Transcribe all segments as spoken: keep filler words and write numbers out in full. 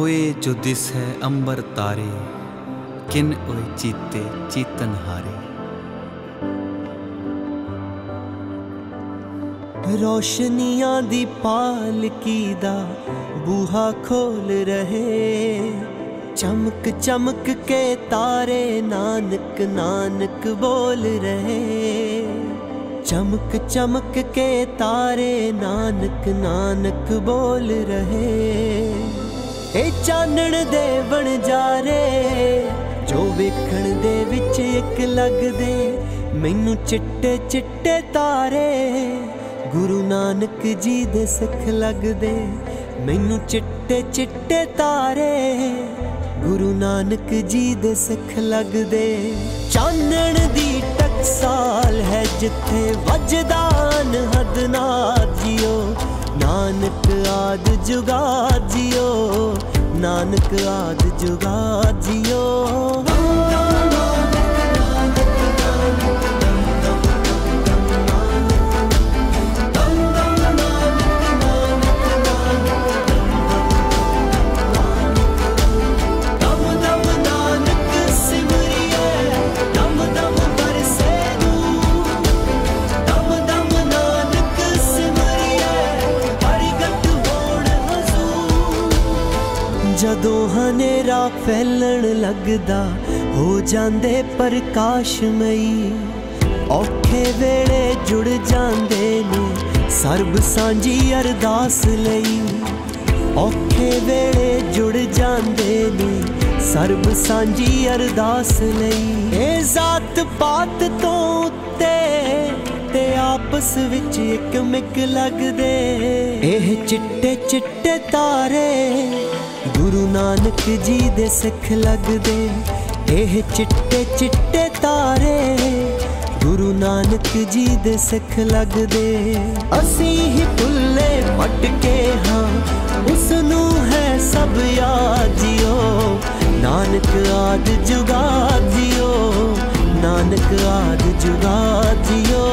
होए जो दिसै अंबर तारे, किन ओए चीते चीतन हारे। रोशनियां दी पालकी दा बूहा खोल रहे, चमक चमक के तारे नानक नानक बोल रहे। चमक चमक के तारे नानक नानक बोल रहे। ए चानण दे बन जा रे जो वेखण दे विच इक लगदे, मैनू चिट्टे चिट्टे तारे गुरु नानक जी दे सिख लगदे। मैनू चिट्टे चिट्टे तारे गुरु नानक जी दे सिख लगदे। चानण दी टकसाल है जिथे वजदा अनहद नाद जियो, नानक आद जुगा जियो, नानक आद जुगा जियो। जदों हनेरा फैलण लगदा हो जांदे प्रकाशमई, औखे वेले जुड़ जांदे ने सर्ब सांझी अरदास लई। औखे वेले जुड़ जांदे ने सर्ब सांझी अरदास लई। ए जात पात तो उत्ते ते आपस विच इक मिक लगदे, एह चिट्टे चिट्टे तारे गुरु नानक जी दे सिख लगदे। एह चिट्टे चिट्टे तारे गुरु नानक जी दे सिख लगदे। असीं ही भुल्ले भटके हाँ उसनू है सब याद जियो, नानक आद जुगा जियो, नानक आद जुगा जियो।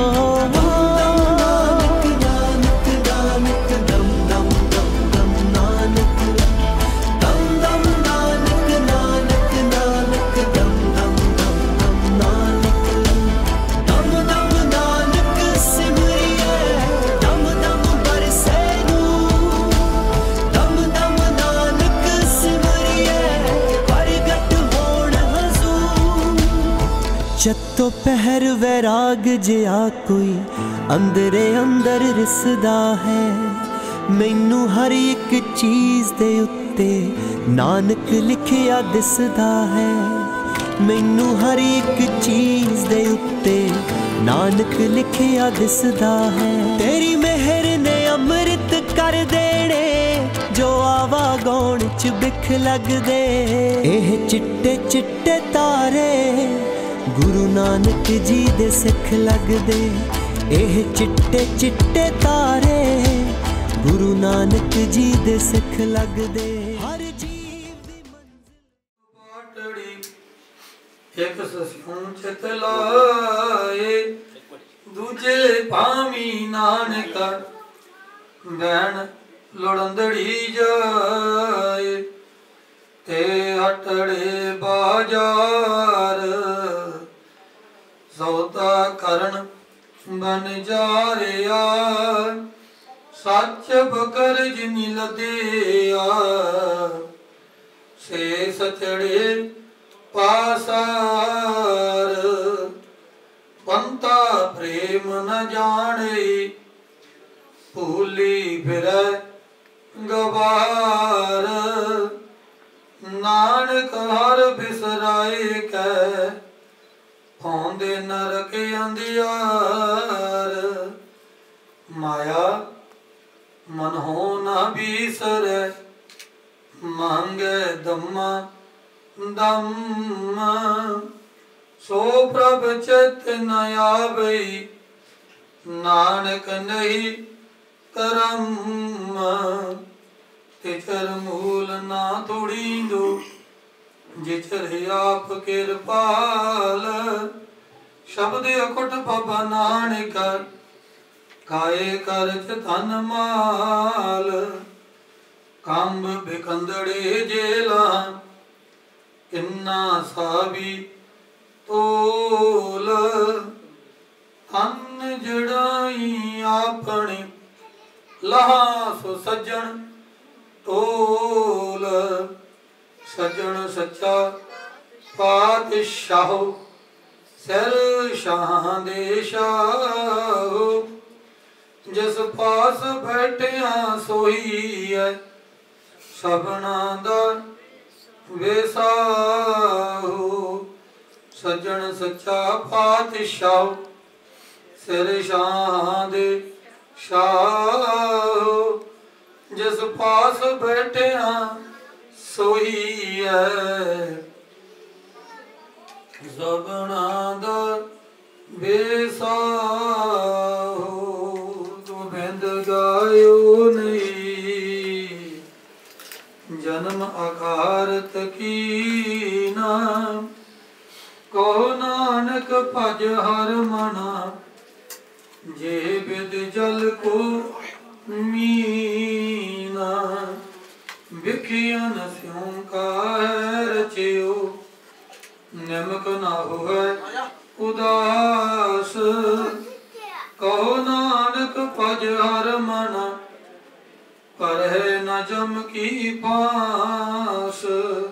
चत्तो पहर वैराग जिया कोई अंदरे अंदर रिसदा है, मैनू हर एक चीज़ दे उत्ते नानक लिखिया दिसदा है। मैनू हर एक चीज़ दे उत्ते नानक लिखिया दिसदा है। तेरी मेहर ने अमृत कर देने जो आवा गौण च बिख लगदे। एह चिट्टे चिट्टे तारे गुरु नानक जी दे सिख लगदे। एह चिट्टे चिट्टे तारे गुरु नानक जी दे सिख लगदे। हर जीव दी पाटड़ी एक सस्यों चित लाए, दूजे भावी नानक बैन लड़ंदड़ी जाए। ते हटड़े बाजार सौदा करन बन जा रिया, सच बकर जिनी लदिया से सचड़े पासार। पंता प्रेम न जाने भूली फिर गवार। नानक हर बिसराए कै पाउंदे नरक अंधियार। माया मन हो ना बीसरै, मांगे दम्मा दम। सो प्रभ चित न आवई, नानक नहीं करम। तिचर मूल ना तोड़ींदो, जिचर आप किरपाल। शब्द अकुट बाबा नानक काए कर धन माल। ਕੰਬ ਬਿਕੰਦੜੇ ਜੇਲਾ ਕਿੰਨਾ ਸਾਬੀ ਤੋਲ ਅੰਨ ਜੜਾਈ ਆਪਣੀ ਲਹਾ ਸੋ ਸੱਜਣ ਤੋਲ ਸੱਜਣ ਸੱਚਾ ਪਾਤਸ਼ਾਹ ਸਿਰ ਸ਼ਾਹ ਦੇ ਸ਼ਾਹ ਜਿਸ ਪਾਸ ਬੈਠਿਆ ਸੋਈ ਹੈ ਸਭਨਾ ਦਾ ਵੇਸਾਹੂ ਸੱਜਣ ਸੱਚਾ ਪਾਤਸ਼ਾਹ ਸਿਰ ਸ਼ਾਹ ਦੇ ਸ਼ਾਹ ਜਿਸ ਪਾਸ ਬੈਠਿਆ ਸੋਈ ਹੈ ਸਭਨਾ ਦਾ ਵੇਸਾਹੂ ਗੋਬਿੰਦ ਗਾਇਓ ਨਹੀਂ ਜਨਮ ਅਕਾਰਤ ਕੀਨਾ ਕਹੋ ਨਾਨਕ ਭਜ ਹਰ ਮਨਾ ਜੇ ਬਿਦ ਜਲ ਕੋ ਮੀਨਾ ਵਿਖਿਆਨ ਸਿਉ ਕਾ ਰਚਿਓ ਨਿਮਕ ਨਾ ਹੋਵੇ ਉਦਾਸ ਕਹੋ ਨਾਨਕ ਭਜ ਹਰ ਮਨ ਪਰ ਹੈ ਨ ਜਮ ਕੀ ਪਾਸ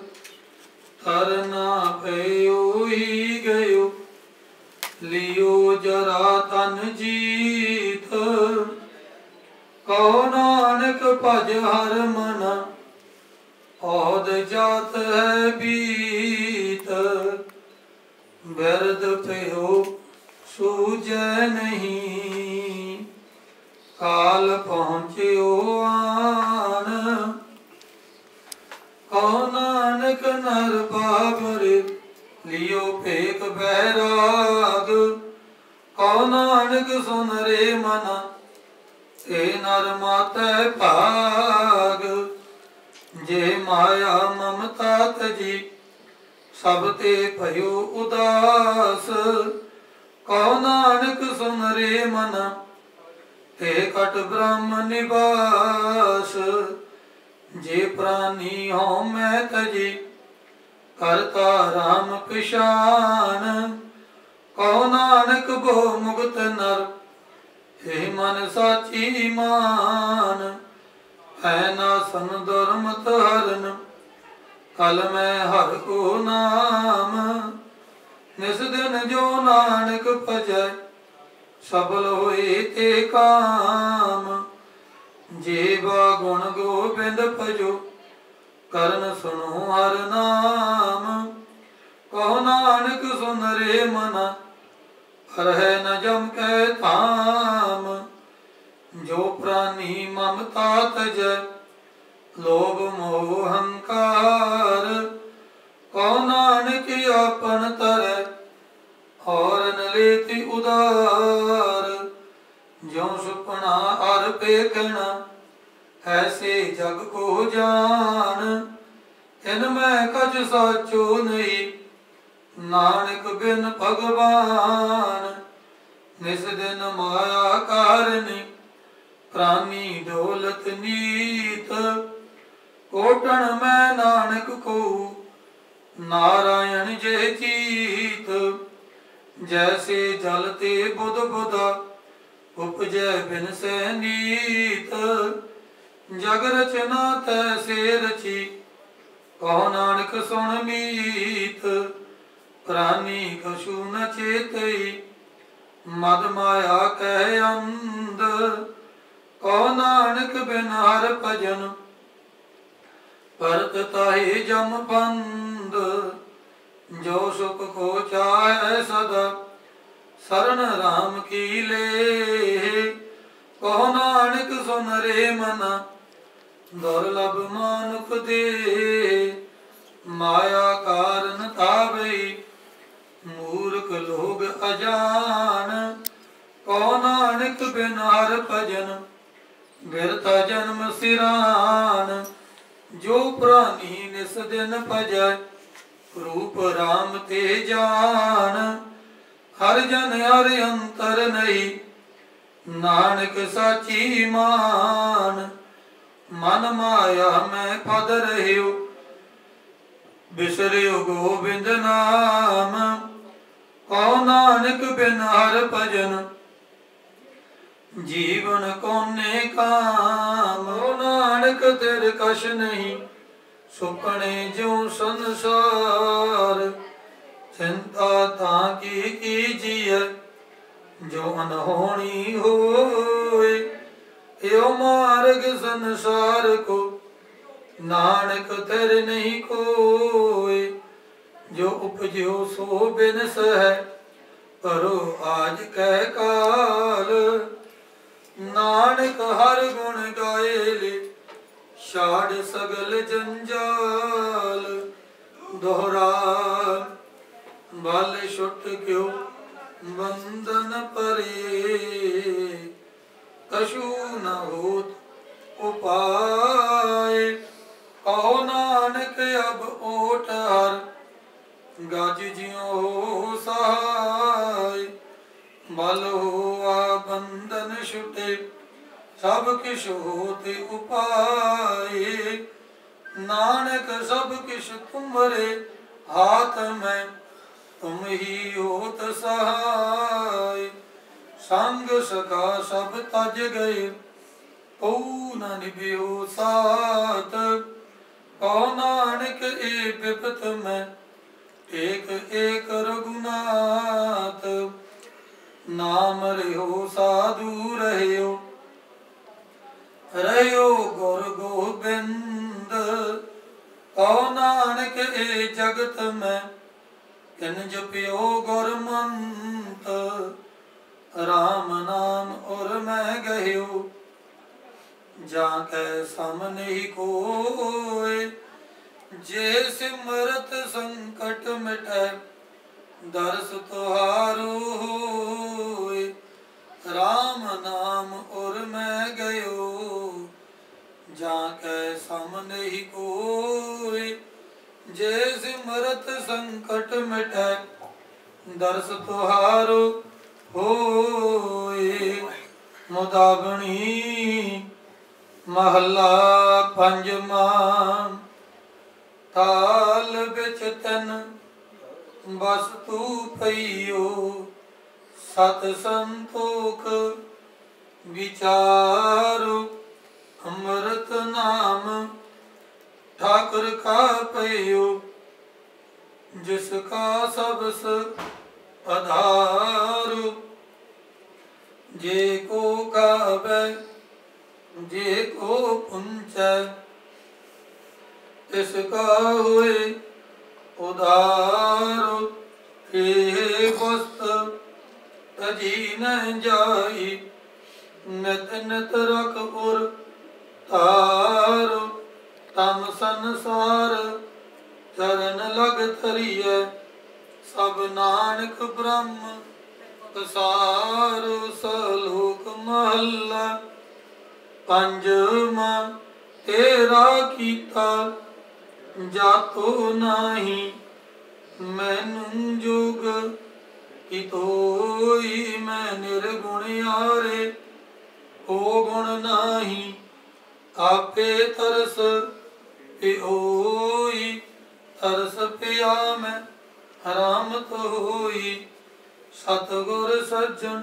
ਤਰਨਾ ਪਇਓ ਹੀ ਗਇਓ ਲਿਓ ਜਰਾ ਤਨ ਜੀਤ ਕਹੋ ਨਾਨਕ ਭਜ ਹਰ ਮਨ ਔਦ ਜਾਤ ਹੈ ਬੀਤ ਬਿਰਦ ਪਇਓ ਸੂਝੈ ਨਹੀਂ ਕਾਲ ਪਹੁੰਚਿਓ ਆਣ ਕਹੋ ਨਾਨਕ ਨਰ ਬਾਬਰੇ ਲਿਓ ਭੇਖ ਬੈਰਾਗ ਕਹੋ ਨਾਨਕ ਸੁਨ ਰੇ ਮਨ ਤੇ ਨਰ ਮਾਤੈ ਭਾਗ ਜੇ ਮਾਇਆ ਮਮਤਾ ਤਜੀ ਸਭ ਤੇ ਭਇਓ ਉਦਾਸ ਕਹੋ ਨਾਨਕ ਸੁਨ ਰੇ ਮਨ ਤੇ ਕਟ ਬ੍ਰਹਮ ਨਿਵਾਸ ਜੇ ਪ੍ਰਾਨੀ ਹਉ ਮੈਂ ਤਜੀ ਕਰਤਾ ਰਾਮ ਪਿਸ਼ਾਨ ਕਹੋ ਨਾਨਕ ਬੋ ਮੁਕਤ ਨਰ ਇਹ ਮਨ ਸਾਚੀ ਮਾਨ ਐ ਨਾ ਸਨ ਦੁਰਮਤ ਹਰਨ ਕਲ ਮੈਂ ਹਰ ਕੋ ਨਾਮ ਨਿਸ ਦਿਨ ਜੋ ਨਾਨਕ ਭਜੈ ਸਫਲ ਹੋਏ ਤੇ ਕਾਮ ਜੀਵਾ ਗੁਣ ਗੋਬਿੰਦ ਭਜੋ ਕਰਨ ਸੁਣੋ ਹਰ ਨਾਮ ਕਹੋ ਨਾਨਕ ਸੁਨ ਰੇ ਮਨਾ ਰਹੈ ਨ ਜਮ ਕੈ ਧਾਮ ਜੋ ਪ੍ਰਾਨੀ ਮਮਤਾ ਤਜੈ ਲੋਭ ਮੋਹ ਹੰਕਾਰ ਕਹੋ ਨਾਨਕ ਆਪਨ ਤਰੈ ਔਰ ਨ ਲੇਤੀ ਉਦਾਰ ਜਿਉ ਸੁਪਨਾ ਅਰ ਪੇਖਣਾ ਐਸੇ ਜਗ ਕੋ ਜਾਨ ਇਨ ਮੈਂ ਕਛ ਸਾਚੋ ਨਹੀਂ ਨਾਨਕ ਬਿਨ ਭਗਵਾਨ ਨਿਸ ਦਿਨ ਮਾਇਆ ਕਾਰਨੀ ਪ੍ਰਾਨੀ ਦੌਲਤ ਨੀਤ ਕੋਟਣ ਮੈਂ ਨਾਨਕ ਕੋ ਨਾਰਾਇਣ ਜੇ ਚੀਤ ਜੈਸੇ ਜਲ ਤੇ ਬੁਧ ਬੁਧਾ ਉਪਜੈ ਬਿਨ ਸੈ ਨੀਤ ਜਗ ਰਚਨਾ ਤੈਸੇ ਰਚੀ ਕਹੋ ਨਾਨਕ ਸੁਣ ਮੀਤ ਪ੍ਰਾਨੀ ਕਛੂ ਨ ਚੇਤਈ ਮਦ ਮਾਇਆ ਕਹਿ ਅੰਧ ਕਹੋ ਨਾਨਕ ਬਿਨ ਹਰ ਭਜਨ ਭਰਤ ਤਾਹੀ ਜਮ ਬੰਦ ਜੋ ਸੁਖ ਕੋ ਚਾਹੈ ਸਦਾ ਸਰਨ ਰਾਮ ਕੀ ਲੇ ਕਹੋ ਨਾਨਕ ਸੁਨ ਰੇ ਮਨਾ ਦੁਰਲਭ ਮਾਨੁਖ ਦੇ ਮਾਇਆ ਕਾਰਨ ਤਾਵਈ ਮੂਰਖ ਲੋਗ ਅਜਾਨ ਕਹੋ ਨਾਨਕ ਬਿਨ ਹਰ ਭਜਨ ਬਿਰਥਾ ਜਨਮ ਸਿਰਾਨ ਜੋ ਪ੍ਰਾਨੀ ਨਿਸ ਦਿਨ ਭਜੈ ਰੂਪ ਰਾਮ ਤੇ ਜਾਨ ਹਰ ਜਨ ਹਰ ਅੰਤਰ ਨਹੀਂ ਨਾਨਕ ਸਾਚੀ ਮਾਨ मन माया मैं पद रहियो बिसरियो गोबिंद नाम कहो नानक बिन हर भजन जीवन कोने काम। ओ नानक तेरे कछ नहीं सुपने जो संसार चिंता ताकी कीजिए जो अनहोनी होए। यो मार्ग संसार को नानक तेरे नहीं कोई जो उपजो सो बिनस है करो आज कह काल। नानक हर गुण गाए ले छाड़ सगल जंजाल दोहरा बल छुट क्यों बंधन परे कछु न होत उपाय। कहो नानक अब ओट हर गज जियो हो सहाय। बल हुआ बंधन छुटे सब किश होते उपाय। नानक सब किश तुम्हारे हाथ में तुम ही होत सहाय। संग सका सब तज गए को न निभ्यो साथ। कहो नानक ए विपत में एक एक रघुनाथ। नाम रहो साधु रहो रहो गुर गोबिंद। कहो नानक ए जगत में किन जपियो गुरमंत। राम नाम और मैं गयो जाके सम नहीं कोय। जे सिमरत संकट मिटै दर्श तुहारो होय। राम नाम और मैं गयो जाके सम नहीं कोय। जे सिमरत संकट मिटै दर्श तुहारो होय। मुदागणी महला पंजवा। थाल बिच तन वस्तु पइयो सत संतोख विचारो। अमृत नाम ठाकुर का पइयो जिसका सबस आधारो। जे को गावे जे को पुंचै इसका हुए उधारो। हे वस्त तजी न जाई नित नित रख उर तारो। तम संसार चरण लग धरिए सब नानक ब्रह्म पसारो। सलोक महला पंजवा। तेरा कीता जातो नाही मैनू जोग कि तोई। मैं निर्गुण यारे ओ गुण नाही आपे तरस पिओई। तरस पिया मैं राम तो होई। सतगुर सज्जन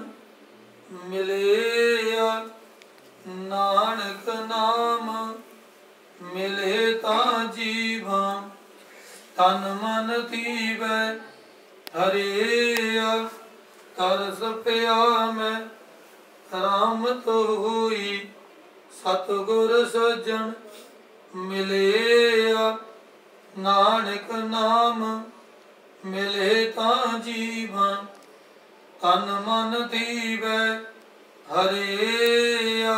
मिले नानक नाम मिले ता जीवा। तन मन थीवै हरिया तरस पिया मैं राम तो होई। सतगुर सज्जन मिले नानक नाम मिले ता जीवा। तन मन थीवै हरिया।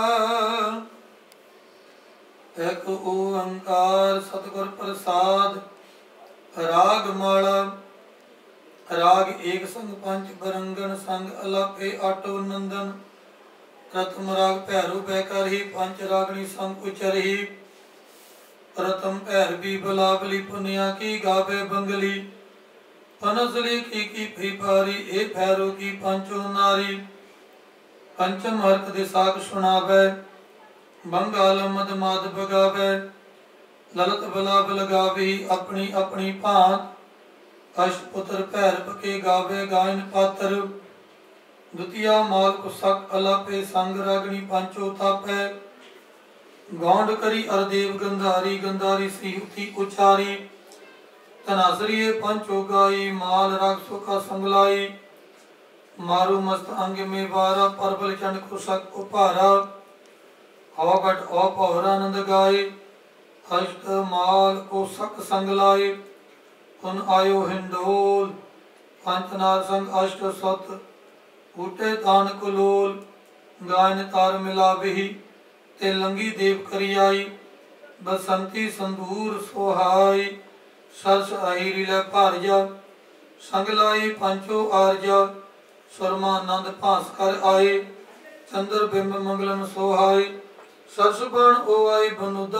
एक ओंकार सतगुर प्रसाद। राग माला। राग एक संग पंच बरंगन संग अलापे आटो नंदन। प्रथम राग भैरू बैकर ही पंच रागणी संग उचरही। प्रथम भैरवी बलाबली पुनिया की गावे बंगली। पनसली की की फीपारी ए भैरो की पंचो नारी। पंचम हरक दिसाक सुनावे ਬੰਗਾਲ ਮਦ ਮਾਧਵ ਗਾਵੇ ਲਲਤ ਬਲਾਬ ਲਗਾਵੀ ਆਪਣੀ ਆਪਣੀ ਭਾਂਤ ਅਸ਼ਟਪੁੱਤਰ ਭੈਰਵ ਕੇ ਗਾਵੇ ਗਾਇਨ ਪਾਤਰ ਦੁਤੀਆ ਮਾਲ ਕੁਸਕ ਅਲਾਪੇ ਸੰਗ ਰਾਗਣੀ ਪੰਚੋ ਤਾਪੈ ਗੌਂਡ ਕਰੀ ਅਰਦੇਵ ਗੰਧਾਰੀ ਗੰਧਾਰੀ ਸੀਹੁਤੀ ਉਚਾਰੀ ਤਨਾਸਰੀਏ ਪੰਚੋ ਗਾਈ ਮਾਲ ਰਾਗ ਸੁਖਾ ਸੰਗਲਾਈ मारू मस्त अंग में वारा परबल चंड कुशक उपारा अवगट अपहरानंद गाय अष्ट माल कुशक संगलाय उन आयो हिंडोल पंचनार संग अष्ट सत उठे तान कुलोल गायन तार मिला बिही ते लंगी देव करियाई बसंती संदूर सोहाई सरस अहिरी लै भारजा संगलाई पंचो आरजा सुरमानंद भास कर आए चंद्र बिंब मंगलम सोहाय सरस बन ओ आई बनुदा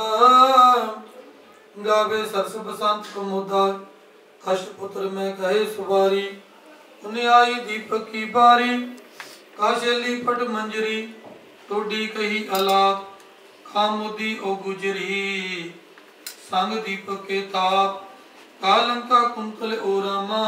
गावे सरस बसंत कुमुदा अष्टपुत्र में कहे सुवारी उन्हें आई दीपक की बारी काशेली पट मंजरी टोडी कही अलाप खामुदी ओ गुजरी संग दीपक के ताप कालंका कुंतल ओ रामा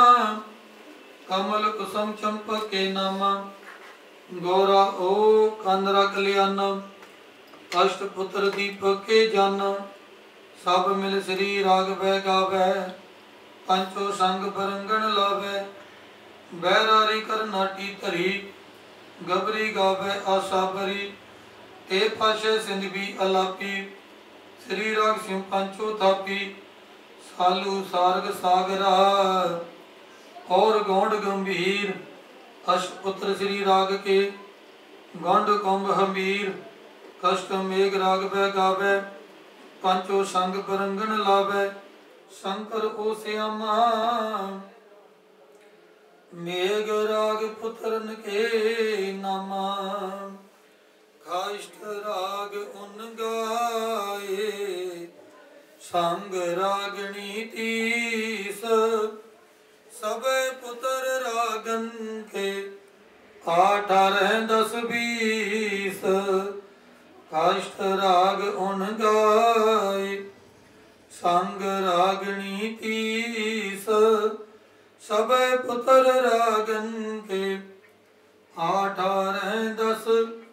कमल कुसुम चंपक के नामा गौरा ओ कंदरा कल्याण अष्टपुत्र दीपक के जन सब मिल श्री राग बह गावे पंचो संग बरंगण लावे बैरारी कर नाटी धरी गबरी गावे आशा भरी ते पाशे सिंध भी अलापी श्री राग सिंह पंचो थापी सालू सारग सागरा और गौंड गंभीर अष्टपुत्र श्री राग के गौंड कुंभ हमीर कष्ट मेघ राग बह गावे पंचो संग बरंगन लावे शंकर ओ श्यामा मेघ राग पुत्रन के नामा काष्ट राग उन गाए संग रागणी तीस सबे पुत्र रागन के अठारह दस बीस काष्ट राग उन गाय संग रागणी तीस सबे पुत्र रागन के अठारह दस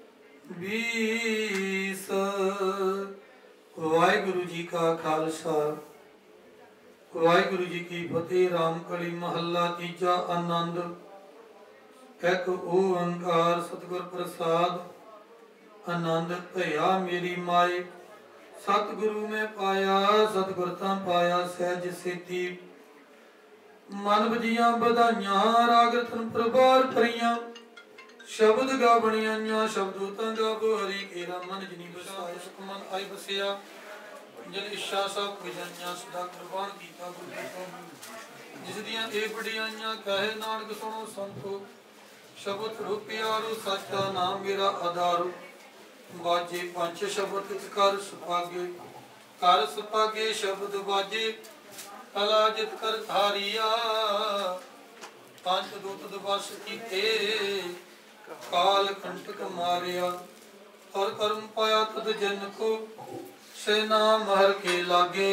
बीस। वाहिगुरु जी का खालसा वाहिगुरु जी की फतेह। रामकली महला तीजा। आनंद एक ओंकार सतगुर प्रसाद। आनंद भया मेरी माए सतगुरु में पाया सतगुर ता पाया सहज सेती। मन बजिया बधाइयां राग रतन प्रभार भरियां शब्द गावणियां शब्दों ता गावो हरि केरा मन जिनी बसाए सुख मन आई बसिया जिन इच्छा सब विजनिया सदा कुर्बान कीता गुरु जिस दियां ए बड़ियाइयां कहे नानक सुनो संतो शब्द रूपियारू सच्चा नाम मेरा आधार। बाजे पंच शब्द कर सुभागे कर सुभागे शब्द बाजे कला जित कर धारिया पंच दूत दिवस कीते काल कंटक मारिया और कर्म पाया तद जन को सेना महर के लागे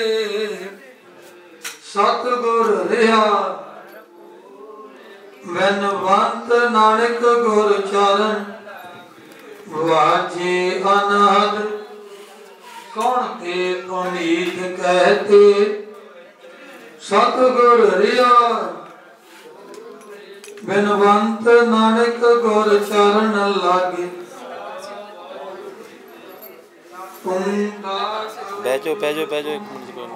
सतगुर रिहा मैनवंत नानक गुर चरण वाजे अनाद कौन के पुनीत कहते सतगुर रिहा मैनवंत नानक गुर चरण लागे। बैठो बैठो बैठो एक मिनट को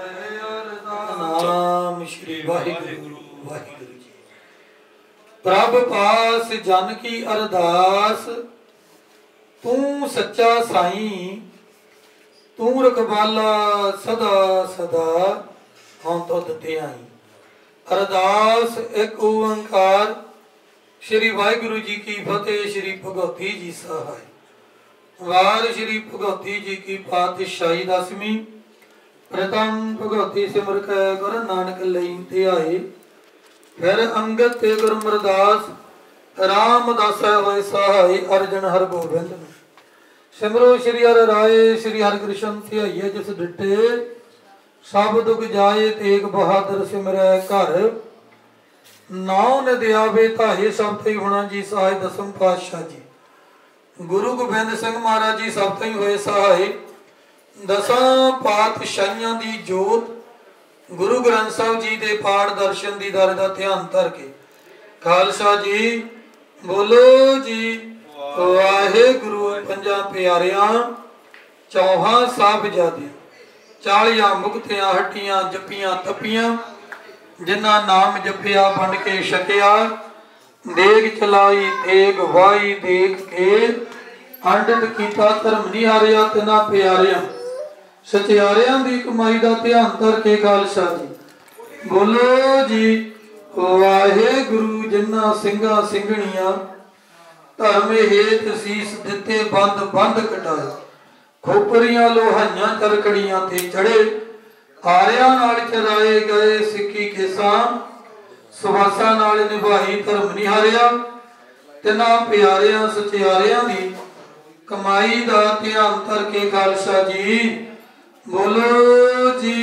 नाम श्री वाहिगुरु वाहिगुरु जी। प्रभ पास जन की अरदास तू सच्चा साई तू रखवाला सदा सदा हम तो दते आई। अरदास एक ओंकार श्री वाहिगुरु जी की फतेह। श्री भगवती जी सहाय। वार श्री भगवती जी की पातशाही दसवीं। प्रथम भगवती सिमर कै गुरु नानक लई ध्याए। फिर अंगद ते गुरु अमरदास रामदास होए सहाय। अर्जन हर गोबिंद सिमरो श्री हर राय श्री हरकृष्ण ध्याइए जिस डिटे सब दुख जाए तेग बहादुर सिमरै घर नाव न दियावे धाये सब तई होना जी सहाय दसम पातशाह जी गुरु गोबिंद सिंह महाराज जी सब तई होए सहाय दसां पातशाहियां दी जोत गुरु ग्रंथ साहब जी दे पाठ दर्शन दीदार दा ध्यान धर के खालसा जी बोलो जी वाहेगुरु पंजा प्यारियां चौहां साहिबजादे चालियां मुक्तियां हट्टियां जपियां तपियां जिन्ना नाम जपिया बन के छकिया देग चलाई तेग वाई देख के अंडित कीता धर्म नहीं हारिया तिना प्यारियां सचियारियां दी कमाई दा ध्यान धर के खालसा जी बोलो जी वाहेगुरु जिन्ना सिंगा सिंघणियां धर्म हेत सीस दिते बंद बंद कटाए खोपरियां लोहाइयां चरकड़ियां ते चढ़े आरियां नाल चराए गए सिक्की केसां सुवासा नाल निभाई धर्म नहीं हारिया तिना प्यारियां सचियारियां दी कमाई दा ध्यान धर के खालसा जी बोलो जी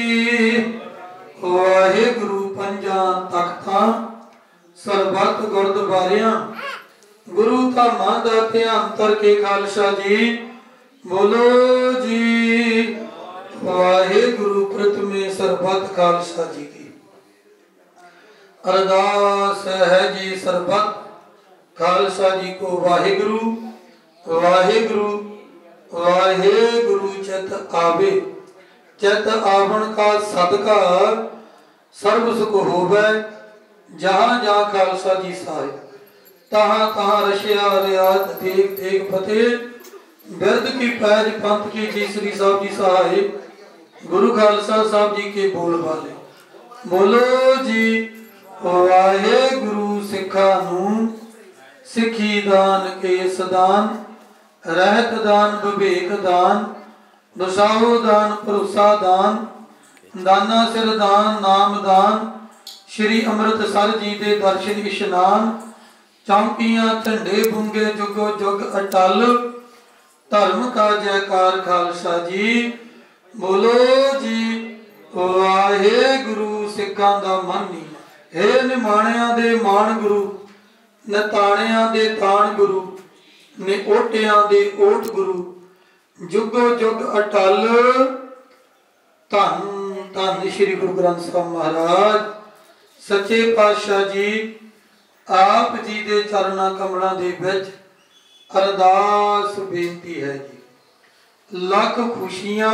वाहेगुरु पंजा तख्तां सरबत गुरद्वारियां गुरु धामां दा ध्यान धर के खालसा जी बोलो जी वाहेगुरु प्रथमे सरबत खालसा जी की अरदास है जी सरबत खालसा जी को वाहेगुरु वाहेगुरु वाहेगुरु चित आवे चित आवण का सदका सर्व सुख होवे जहां जहां खालसा जी साहिब तहां तहां रशिया रियात देख देख फतेह बिरद की पैज पंथ की जी श्री साहब जी साहिब गुरु खालसा साहब जी के बोल वाले बोलो जी वाहेगुरु सिखा नूं सिखी दान के सदान रहत दान विवेक दान बसाओ दान भरोसा दान दाना सिर दान नाम दान श्री अमृतसर जी दे दर्शन इशनान चौंकियां झंडे बुंगे जुगो जुग अटल धर्म का जयकार खालसा जी बोलो जी वाहेगुरु सिखां दा मन नी हे निमाणियां दे मान गुरु नताणियां दे ताण गुरु ने ओटियां दे ओट गुरु जुगो जुग अटल धन धन श्री गुरु ग्रंथ साहब महाराज सच्चे पातशाह जी आप जी दे चरणा कमलों दे विच अरदास बेनती है जी लख खुशियां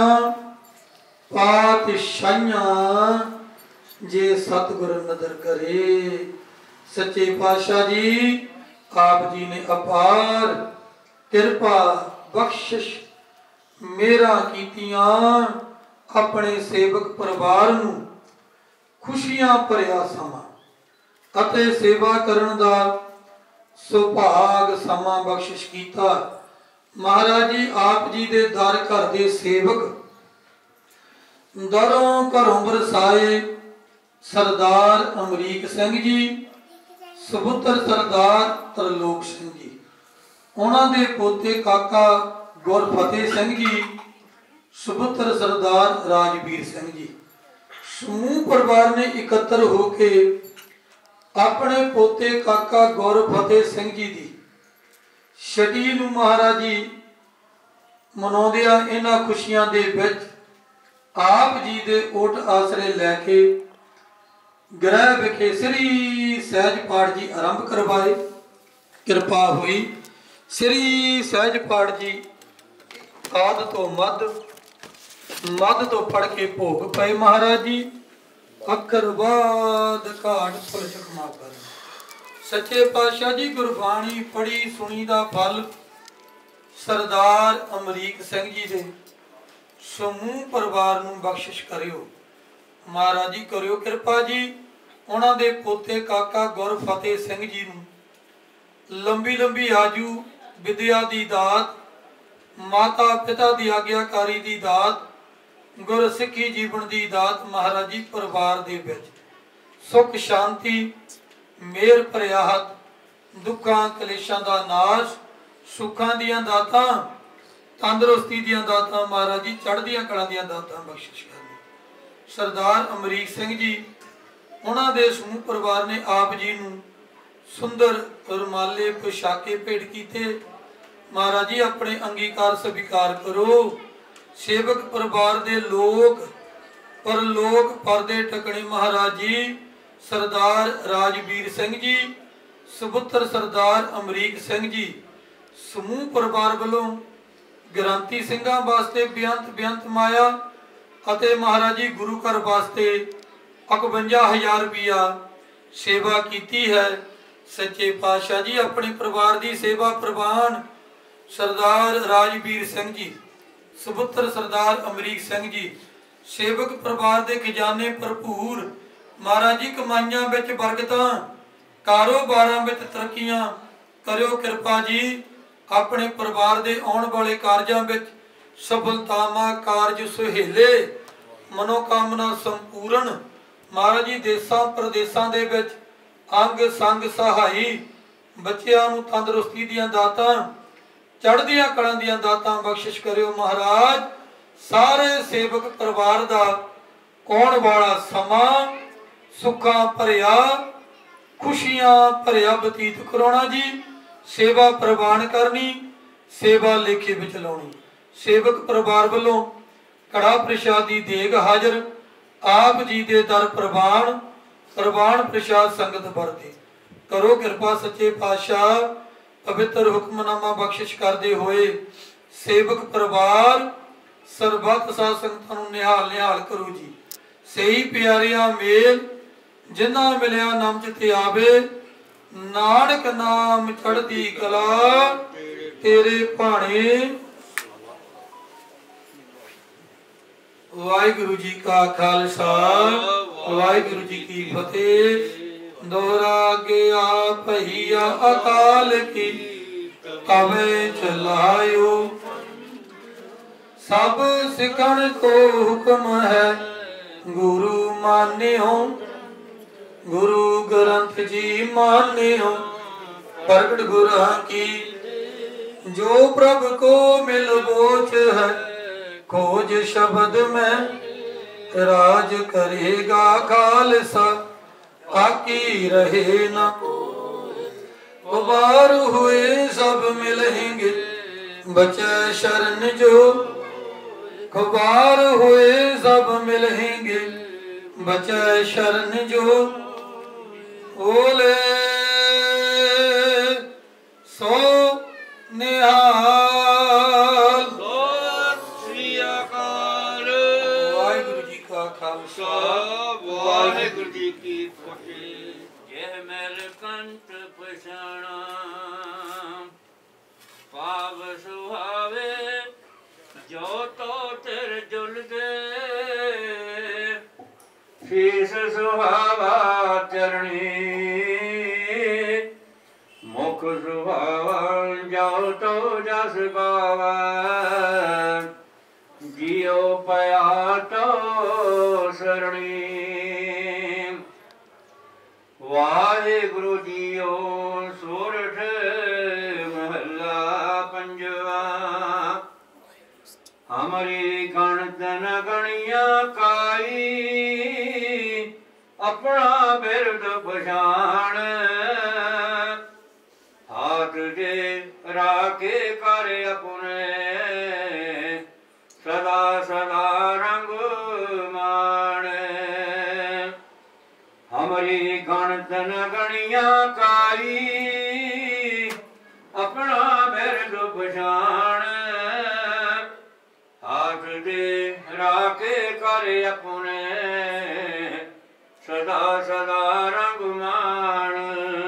पातशाहियां जे सतगुर नदर करे सच्चे पातशाह जी आप जी ने अपार कृपा बख्शिश मेरा कीतियां अपने सेवक परिवार नूं खुशियां भरिया समा अते सेवा करन दा सुभाग समा बख्शिश कीता महाराज जी आप जी दे दर घर दे सेवक दरों घरों बरसाए सरदार अमरीक सिंह जी सुपुत्र सरदार तरलोक सिंह जी उन्हां दे पोते काका गुरफतेह सिंह जी सुपुत्र सरदार राजवीर सिंह जी समूह परिवार ने इकत्र होके अपने पोते काका गुरफतेह सिंह जी दी छठी नूं महाराज जी मनाउंदियां इन्हां खुशियां दे विच आप जी दे ओट आसरे लैके गृह विखे श्री सहज पाठ जी आरंभ करवाए कृपा हुई श्री सहज पाठ जी आद तो मद मद तो पढ़ के भोग पे महाराज जी अखर बाद घाट फल चकमा कर सच्चे पातशाह जी गुरबाणी पढ़ी सुनी दा फल सरदार अमरीक सिंह जी दे समूह परिवार नूं बख्शिश करियो महाराज जी करियो कृपा जी उन्हां दे पोते काका गुरफतेह सिंह जी नूं लंबी लंबी आजू विद्या दी दात माता पिता दी आग्याकारी दी दात गुर सिक्खी जीवन दी दात महाराज जी परिवार दे विच सुख शांति मेहर भरियाहत दुखां कलेशां दा नाश सुखां दियां दातां ਤੰਦਰੁਸਤੀ ਦੀਆਂ ਦਾਤਾਂ ਮਹਾਰਾਜ ਜੀ, ਚੜ੍ਹਦੀਆਂ ਕਲਾਂ ਦੀਆਂ ਦਾਤਾਂ ਬਖਸ਼ਿਸ਼ ਕਰਨੀ। ਸਰਦਾਰ ਅਮਰੀਕ ਸਿੰਘ ਜੀ, ਉਹਨਾਂ ਦੇ ਸਮੂਹ ਪਰਿਵਾਰ ਨੇ ਆਪ ਜੀ ਨੂੰ ਸੁੰਦਰ ਰੁਮਾਲੇ ਪੁਸ਼ਾਕੇ ਭੇਟ ਕੀਤੇ। ਮਹਾਰਾਜ ਜੀ ਆਪਣੇ ਅੰਗੀਕਾਰ ਸਵੀਕਾਰ ਕਰੋ। ਸੇਵਕ ਪਰਿਵਾਰ ਦੇ ਲੋਕ ਪਰਲੋਕ ਪਰਦੇ ਟਕਣੇ ਮਹਾਰਾਜ ਜੀ ਸਰਦਾਰ ਰਾਜਵੀਰ ਸਿੰਘ ਜੀ, ਸੁਪੁੱਤਰ ਸਰਦਾਰ ਅਮਰੀਕ ਸਿੰਘ ਜੀ, ਸਮੂਹ ਪਰਿਵਾਰ ਵੱਲੋਂ ਗ੍ਰਾਂਤੀ ਸਿੰਘਾਂ ਵਾਸਤੇ ਬੇਅੰਤ ਬੇਅੰਤ ਮਾਇਆ ਅਤੇ ਮਹਾਰਾਜ ਜੀ ਗੁਰੂ ਘਰ ਵਾਸਤੇ ਇਕਵੰਜਾ ਹਜ਼ਾਰ ਰੁਪਇਆ ਸੇਵਾ ਕੀਤੀ ਹੈ। ਸੱਚੇ ਪਾਤਸ਼ਾਹ ਜੀ ਆਪਣੇ ਪਰਿਵਾਰ ਦੀ ਸੇਵਾ ਪ੍ਰਵਾਨ ਸਰਦਾਰ ਰਾਜਵੀਰ ਸਿੰਘ ਜੀ, ਸੁਪੁੱਤਰ ਸਰਦਾਰ ਅਮਰੀਕ ਸਿੰਘ ਜੀ, ਸੇਵਕ ਪਰਿਵਾਰ ਦੇ ਖਜ਼ਾਨੇ ਭਰਪੂਰ। ਮਹਾਰਾਜ ਜੀ ਕਮਾਈਆਂ ਵਿੱਚ ਬਰਕਤਾਂ, ਕਾਰੋਬਾਰਾਂ ਵਿੱਚ ਤਰੱਕੀਆਂ ਕਰਿਓ ਕਿਰਪਾ ਜੀ। ਆਪਣੇ ਪਰਿਵਾਰ ਦੇ ਆਉਣ ਵਾਲੇ ਕਾਰਜਾਂ ਵਿੱਚ ਸਫਲਤਾਵਾਂ, ਕਾਰਜ ਸੁਹੇਲੇ, ਮਨੋਕਾਮਨਾ ਸੰਪੂਰਨ। ਮਹਾਰਾਜ ਜੀ ਦੇਸਾਂ ਪ੍ਰਦੇਸਾਂ ਦੇ ਵਿੱਚ ਅੰਗ ਸੰਗ ਸਹਾਈ, ਬੱਚਿਆਂ ਨੂੰ ਤੰਦਰੁਸਤੀ ਦੀਆਂ ਦਾਤਾਂ, ਚੜ੍ਹਦੀਆਂ ਕਲਾਂ ਦੀਆਂ ਦਾਤਾਂ ਬਖਸ਼ਿਸ਼ ਕਰਿਓ ਮਹਾਰਾਜ। ਸਾਰੇ ਸੇਵਕ ਪਰਿਵਾਰ ਦਾ ਆਉਣ ਵਾਲਾ ਸਮਾਂ ਸੁੱਖਾਂ ਭਰਿਆ, ਖੁਸ਼ੀਆਂ ਭਰਿਆ ਬਤੀਤ ਕਰਾਉਣਾ ਜੀ। ਸੇਵਾ ਪ੍ਰਵਾਨ ਕਰਨੀ, ਸੇਵਾ ਲੇਖੇ ਵਿੱਚ ਲਾਉਣੀ। ਸੇਵਕ ਪਰਿਵਾਰ ਵੱਲੋਂ ਕੜਾ ਪ੍ਰਸ਼ਾਦ ਦੀ ਦੇਗ ਹਾਜ਼ਰ, ਆਪ ਜੀ ਦੇ ਦਰ ਪ੍ਰਵਾਨ। ਪ੍ਰਵਾਨ ਪ੍ਰਸ਼ਾਦ ਸੰਗਤ ਵਰਤੇ। ਕਰੋ ਕਿਰਪਾ ਸੱਚੇ ਪਾਤਸ਼ਾਹ, ਪਵਿੱਤਰ ਹੁਕਮਨਾਮਾ ਬਖਸ਼ਿਸ਼ ਕਰਦੇ ਹੋਏ ਸੇਵਕ ਪਰਿਵਾਰ ਸਰਬੱਤ ਸਾਧ ਸੰਗਤਾਂ ਨੂੰ ਨਿਹਾਲ ਨਿਹਾਲ ਕਰੋ ਜੀ। ਸਹੀ ਪਿਆਰਿਆਂ ਮੇਲ ਜਿਨ੍ਹਾਂ ਮਿਲਿਆ ਨਾਮ ਚਿਤ ਆਵੇ, ਨਾਨਕ ਨਾਮ ਚੜ੍ਹਦੀ ਕਲਾ ਤੇਰੇ ਭਾਣੇ। ਵਾਹਿਗੁਰੂ ਜੀ ਕਾ ਖਾਲਸਾ, ਵਾਹਿਗੁਰੂ ਜੀ ਕੀ ਫਤਿਹ। ਦੋਹਰਾ ਗਿਆ ਭਈਆ ਅਕਾਲ ਕੀ ਤਵੇ ਚਲਾਇਓ, ਸਭ ਸਿੱਖਣ ਕੋ ਹੁਕਮ ਹੈ ਗੁਰੂ ਮਾਨਿਓ। ਗੁਰੂ ਗ੍ਰੰਥ ਜੀ ਮਾਨਿਓ, ਪ੍ਰਗਟ ਗੁਰਾਂ ਕੀ ਜੋ ਪ੍ਰਭ ਕੋ ਮਿਲ ਬੋਝ ਹੈ। खोज शब्द में राज करेगा खालसा, आकी रहे न उबार हुए सब मिलेंगे बचे शरण जो। खुबार हुए सब मिलेंगे बचे शरण जो। बोले सो निहाल। वाहिगुरु जी की फतेह। यह मेर कंठ पछाणा पाव सुहावे, जो तो तेर जुल दे शीस सुहावा चरणी। मुख सुहावा जाओ तो जस गावा, जियो पया तो सरणी। वाहिगुरु जीओ सोरठ महला पंजवा। हमारी गणत न गणिया काई, अपना बिरद पछाण। हाथ दे राखे कर अपने, सदा सदा रंग मान। हमारी गणत न गणिया काई, अपना बिरद पछाण। हाथ दे राखे कर अपने, सदा सदा रंग मान।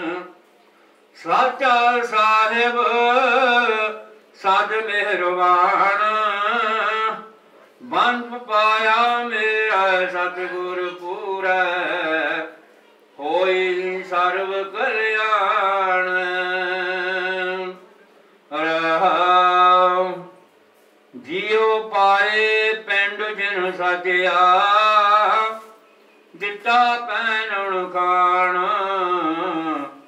साचा साहिब सद मेहरबान, बंद पाया मेरा सतगुर पूरा। होई सर्व कल्याण। जियो पाए पिंड जिन सजया, दिता पैनण खाण।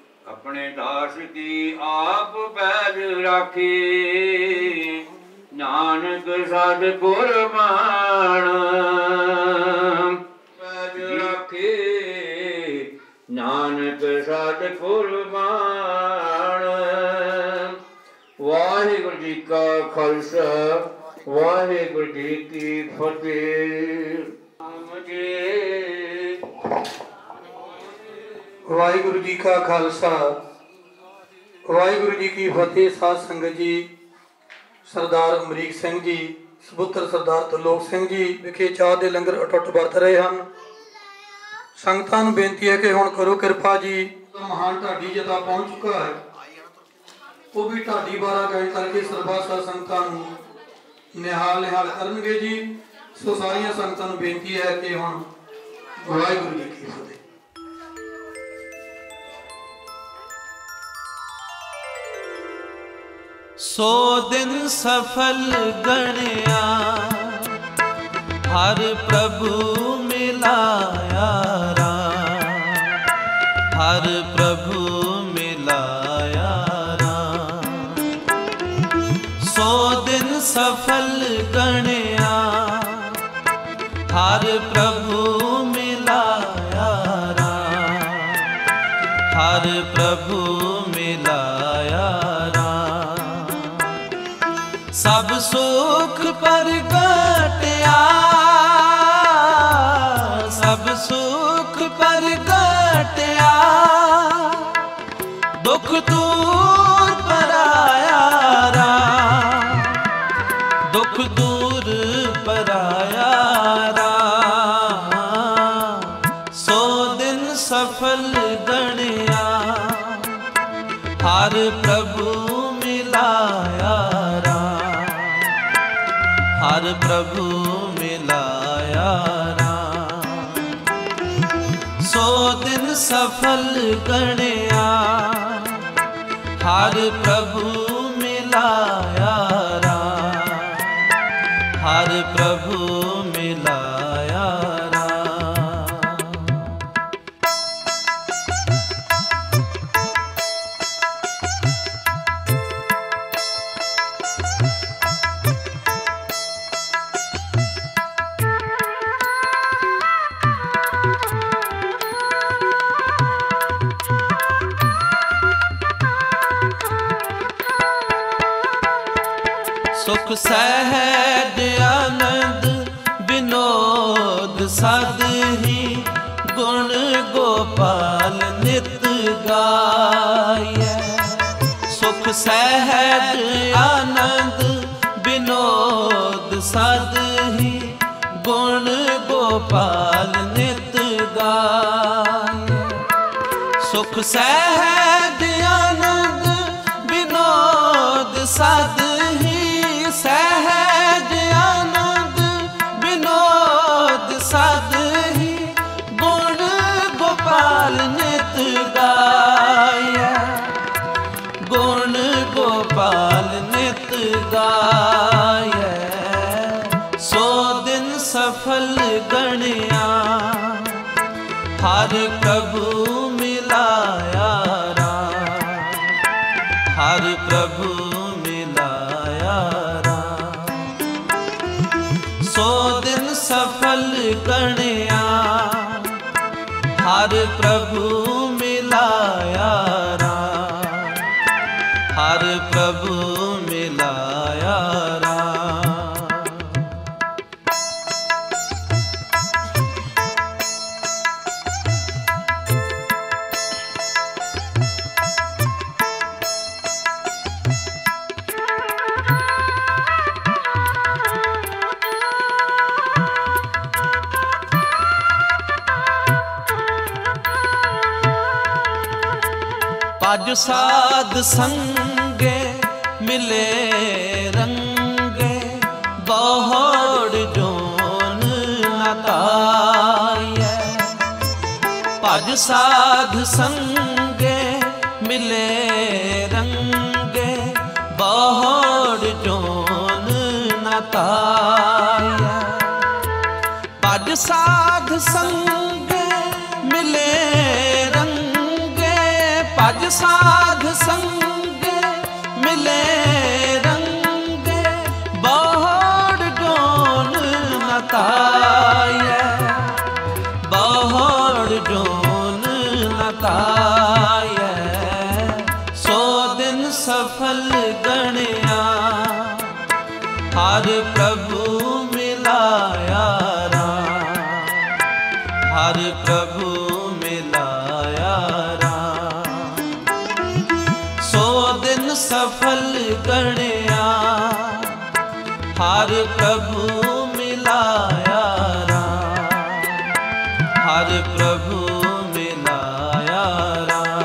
अपने दास की आप पैज राखी, ना सतगुर मान रखे नानक सतगुर मान। वाहिगुरु जी का खालसा वाहिगुरु जी की फतेह। वाहिगुरु जी का खालसा वाहिगुरु जी की फतेह। साध संगत जी, सरदार अमरीक सिंह जी सपुत्र सरदार तरलोक सिंह जी विखे चाह के लंगर अटुट वरत रहे हैं। संगतां नूं बेनती है कि हुण करो किरपा जी। महान ढाडी जता पहुंच चुका है, वो भी ढाडी बारह गायन करके सरबत संगतां नूं निहाल निहाल करनगे जी। सो सारियां संगतां नूं बेनती है कि हुण वाहिगुरु जी की फतेह। सो दिन सफल गणिया हर प्रभु मिलाया राम, हर प्रभु मिलाया राम। सो दिन सफल गणिया हर प्रभु मिलाया राम, हर प्रभु मिलाया राम। सब सुख प्रगटया, सब सुख प्रगटया, दुख दूर पराया राम, दुख दूर पराया राम। सो दिन सफल गणिया हर प्रभु मिलाया राम, हर प्रभु मिलाया राम। सो दिन सफल गणिया हर प्रभु मिलाया राम, हर प्रभु मिलाया राम। सुख सहज आनंद विनोद सद ही गुण गोपाल नित गाये। सुख सहज आनंद विनोद सद ही गुण गोपाल नित गाये। सुख सहज आनंद विनोद सद ही सहज आनंद विनोद सद ही गुण गोपाल नित गाये, गुण गोपाल नित गाये। सो दिन सफल गणिया हर प्रभु मिलाया राम, हर प्रभु मिलाया राम। सो दिन सफल गणिया हर प्रभु मिलाया राम, हर प्रभु मिलाया राम। पाज साध संगे मिले रंगे बहुड़ जोन नताये। पाज साध संगे मिले रंगे बहुड़ जोन नताये। पाज साध संगे मिले पाज साध संगे मिले रंगे बहुड़ सफल गणिया हर प्रभु मिलाया राम, हर प्रभु मिलाया राम। सौ दिन सफल गणिया हर प्रभु मिलाया राम, हर प्रभु मिलाया राम।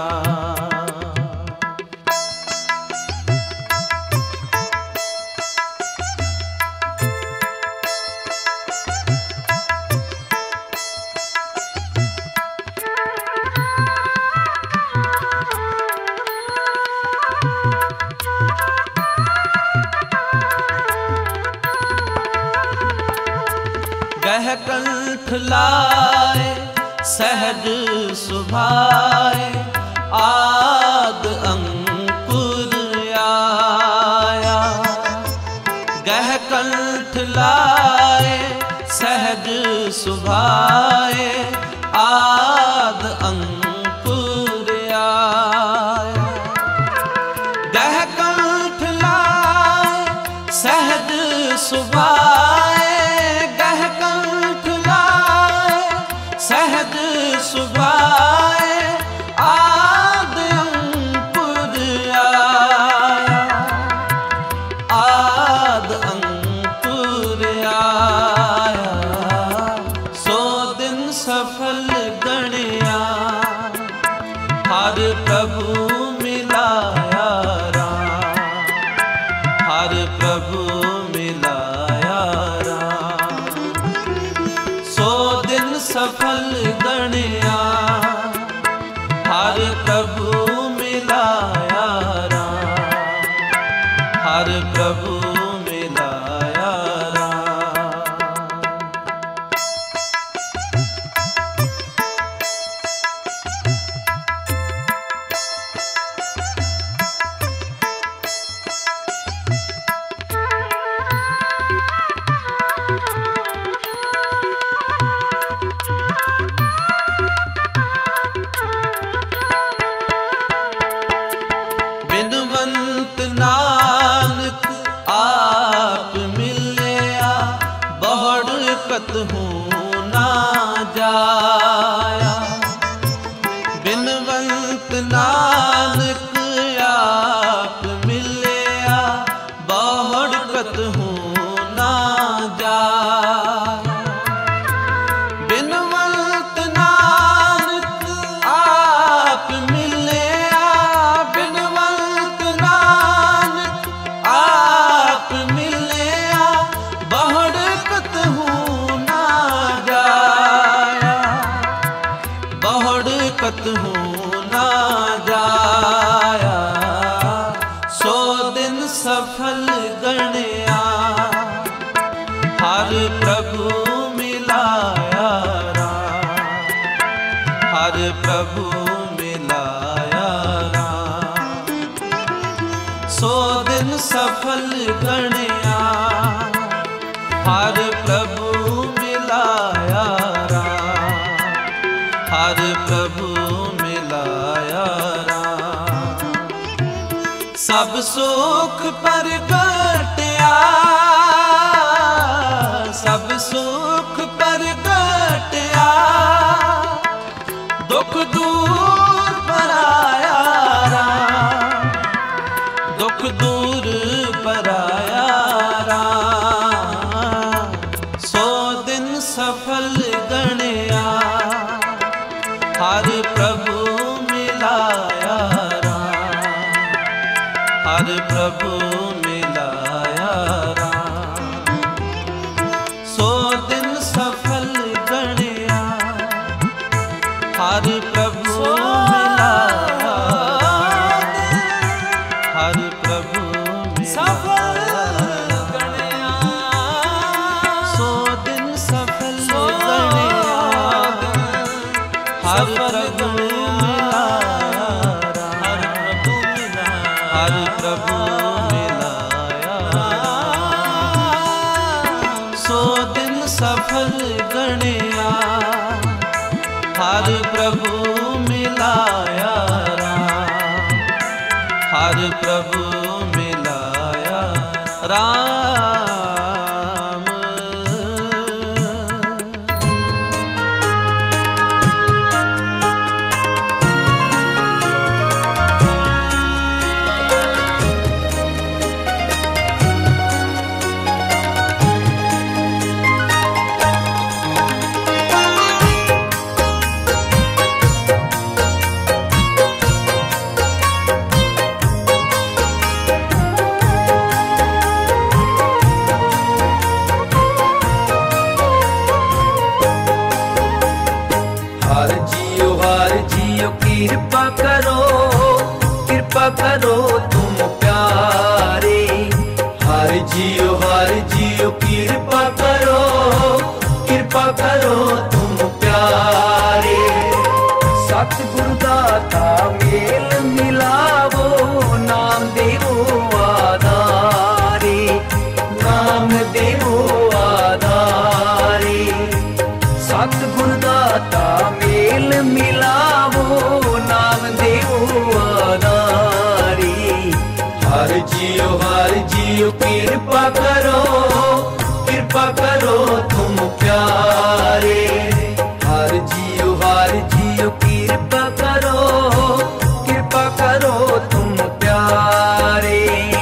गह कंठ लाए सहज सुभाए आद अंकुर आया। गह कंठ लाए सहज सुभाए आद अंकुर आया। गह कंठ लाए सहज सुभाए सहज सुभाए आद अंकुर आया, आद अंकुर आया। सौ दिन सफल गणिया हर प्रभु मिलाया राम, हर प्रभु मिलाया राम। सौ दिन सफल गणिया हर प्रभु मिलाया राम, हर प्रभु मिलाया राम। बिनवंत नानक आप मिलया बहुड़ कतहूँ ना जाया। बिनवंत नानक आप मिलया बहुड़ कतहूँ ना जाया। बिनवंत नानक आप मिलया बिनवंत नानक आप मिलया बहुड़ कतहूँ ना जाया, बहुड़ कतहूँ ना जाया। सौ दिन सफल गणिया हर प्रभु मिलाया राम, हर प्रभु मिलाया राम। सौ दिन सफल गणिया हर प्रभु मिलाया राम, हर प्रभु मिलाया राम। सब सुख प्रगटया सब सुख प्रगटया दुख दूर पराया राम, दुख दूर पराया राम। सौ दिन सफल गणिया हर प्रभु मिलाया राम, हर प्रभु मिलाया राम। सौ दिन सफल गणिया हर प्रभु मिलाया, हर प्रभु सफल गणिया। सौ दिन सफल गणिया हर प्रभु मिलाया, हर प्रभु मिलाया। सौ दिन सफल गणिया हर प्रभु मिलाया राम, हर प्रभु राम। कृपा करो कृपा करो तुम प्यारे, हर जियो हर जियो कृपा करो कृपा करो तुम प्यारे। सतगुरु दाता मेल मिलावो, नाम देवो आधारे, नाम देवो आधारे। सतगुरु दाता मेल मिलावो, नाम देवो आधारे। हर जियो हर जियो कृपा करो कृपा करो तुम प्यारे, हर जियो हर जियो कृपा करो कृपा करो तुम प्यारे।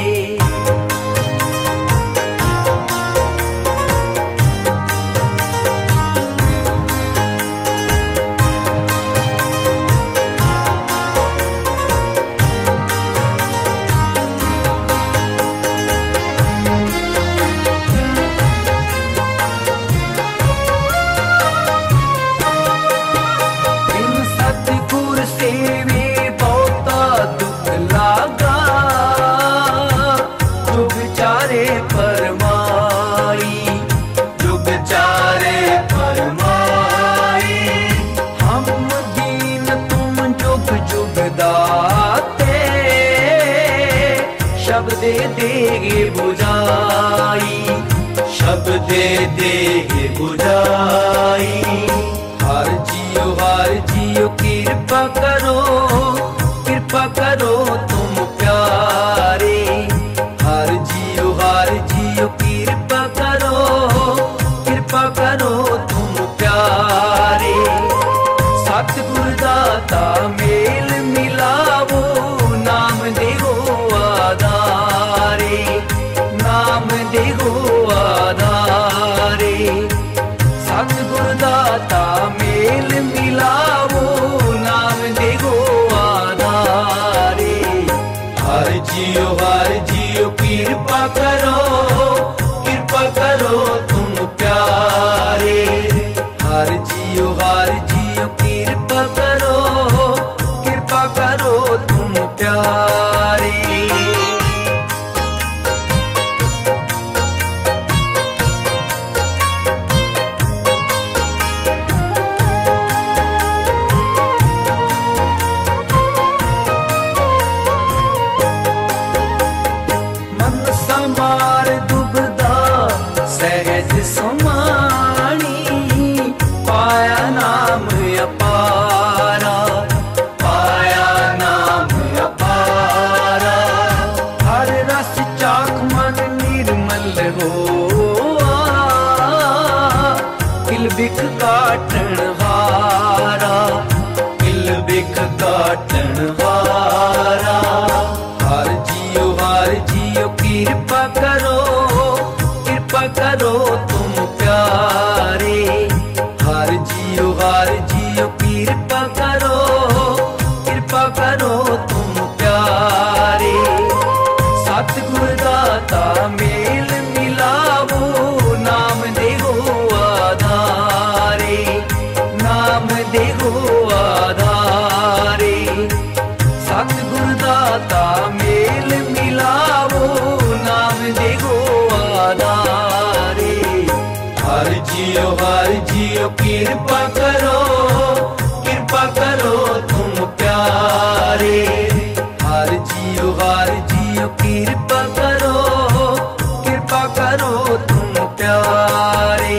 शब्द देगे बुझाई शब्द देगे बुझाई। हर जियो हर जियो कृपा करो कृपा करो तुम प्यारे, हर जियो हर जियो कृपा करो कृपा करो तुम प्यारे। सतगुरु दाता मेल मिलावो, नाम देवो आधारे, नाम देवो आधारे। सतगुरु दाता मेल मिलावो, नाम देवो आधारे। हर जियो हर जियो कृपा करो कृपा करो तुम प्यारे, हर जियो हर जियो कृपा करो कृपा करो तुम प्यारे। समार दुबदा सहज समानी, पाया नाम अपारा पाया नाम अपारा। हर रस चाख मन निर्मल हो, किल बिख काटन हारा किल बिख काटन हारा। हर जियो हर जियो कृपा करो कृपा करो तुम प्यारे, हर जियो हर जियो कृपा करो कृपा करो तुम प्यारे। सतगुरु दाता मेल मिलावो, नाम देवो आधारे, नाम देवो आधारे। सतगुरु दाता मेल मिलावो, नाम देवो आधारे। हर जियो हर जियो कृपा करो कृपा करो तुम प्यारे, हर जियो हर जियो कृपा करो कृपा करो तुम प्यारे।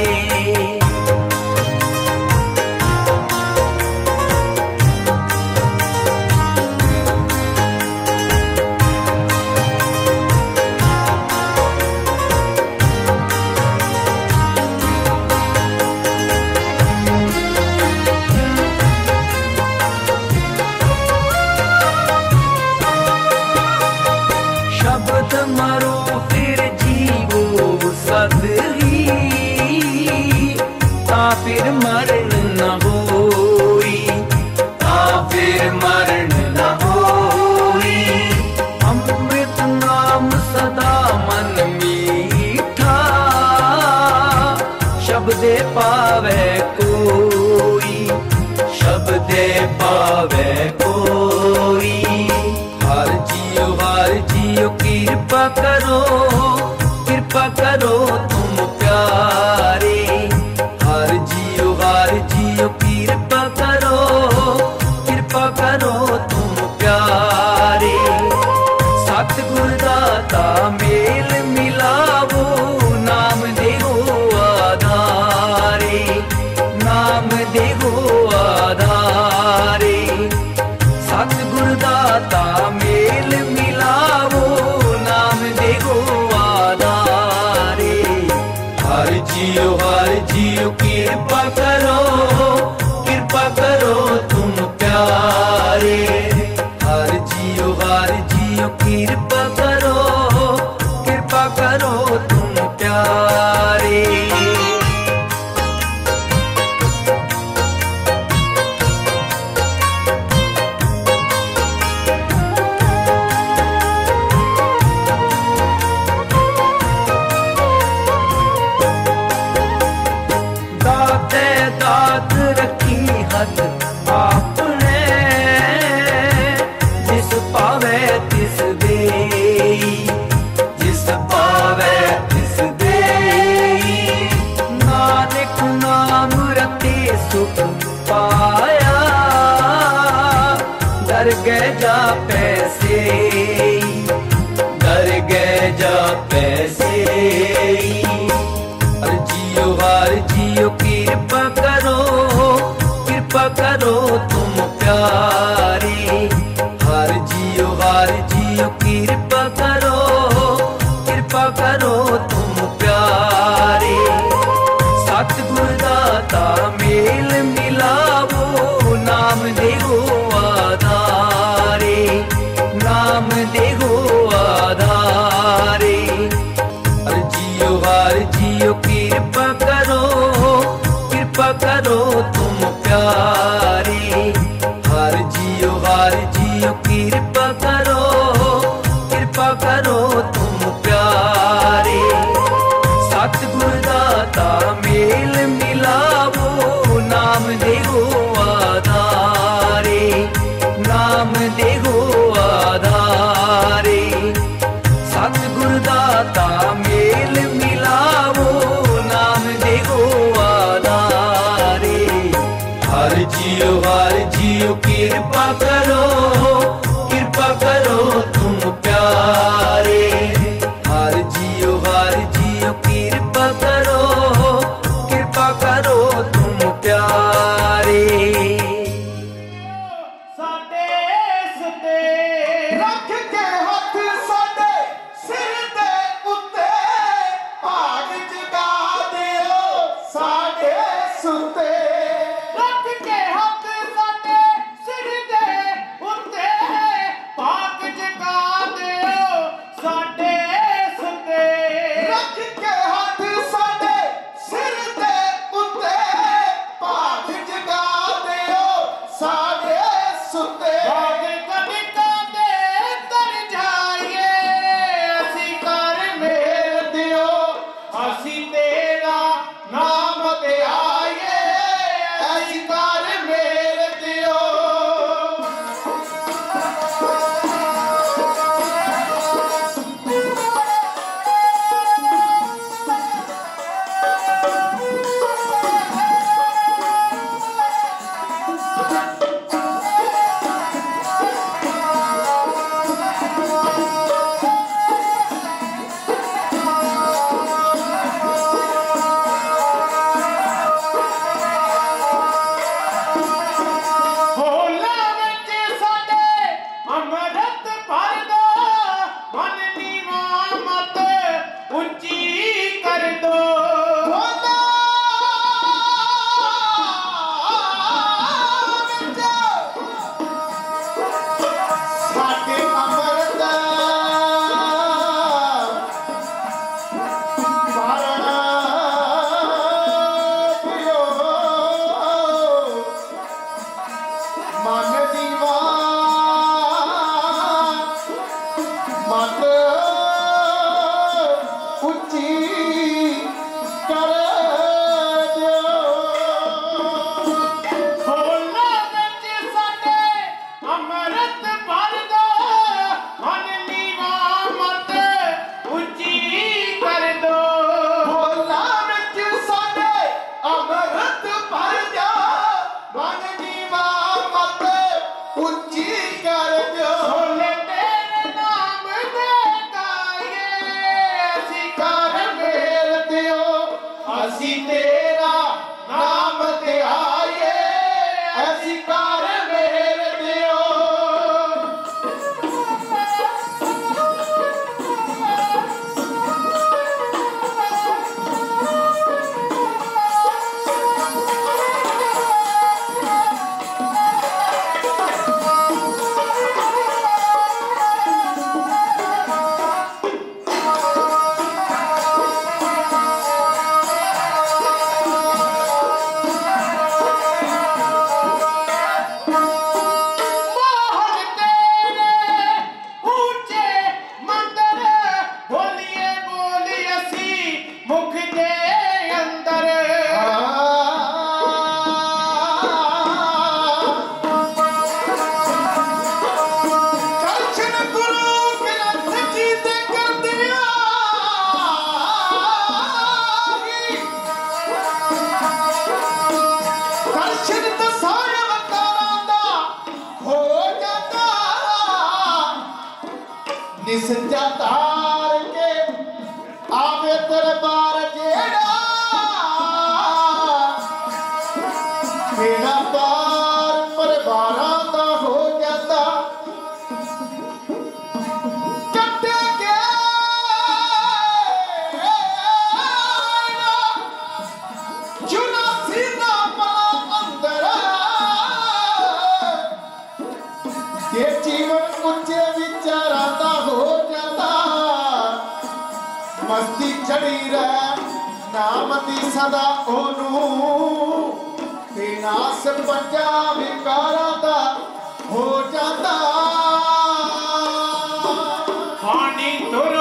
मरो फिर जीवो सद ही, ता फिर मरण न होई, ता फिर मरण न होई। अमृत नाम सदा मन मीठा, शब्दे पावे कोई, शब्दे पावे कोई। हर जियो हर जियो कृपा करो, कृपा करो तुम प्यारे। हर जियो हर जियो कृपा करो, कृपा करो तुम प्यारे। सतगुर दाता मेल मिलावो, नाम देहो आधारे, नाम देहो आधारे। सतगुर दाता मेल मिलावो, नाम देहो आधारे। हर जियो हर जियो कृपा करो, कृपा करो तुम प्यारे। हर जियो हर जियो कृपा करो, कृपा करो तुम प्यारे। दाते दात रखी हद आपने, जिस पावे तिस देई, जिस पावे तिस देई। नानक नाम रते सुख पाया, डर गए जा पैसे, डर गए जा पैसे। हर जियो हर जियो कृपा करो, कृपा करो तुम प्यारे। हर जियो हर जियो कृपा करो, कृपा करो तुम प्यारे। सतगुर दाता मेल मिलावो, नाम देहो आधारे, नाम देहो आधारे। हर जियो हर जियो कृपा करो, कृपा करो तुम प्यारे। हर जियो हर जियो कृपा करो, कृपा करो तुम प्यारे। सतगुर दाता मेल मिलावो, नाम देहो आधारे, नाम देहो आधारे। सतगुर दाता मेल मिलावो, नाम देहो आधारे। हर जियो हर जियो कृपा करो, कृपा करो तुम प्यारे। हर जियो हर जियो कृपा करो, कृपा करो तुम प्यारे। साडे सते रख के हथ साडे सिर दे उत्ते, मस्ती चढ़ी रह नाम दी सदा ओनू ते नास पंजा विकारा दा हो जाता पानी तुरो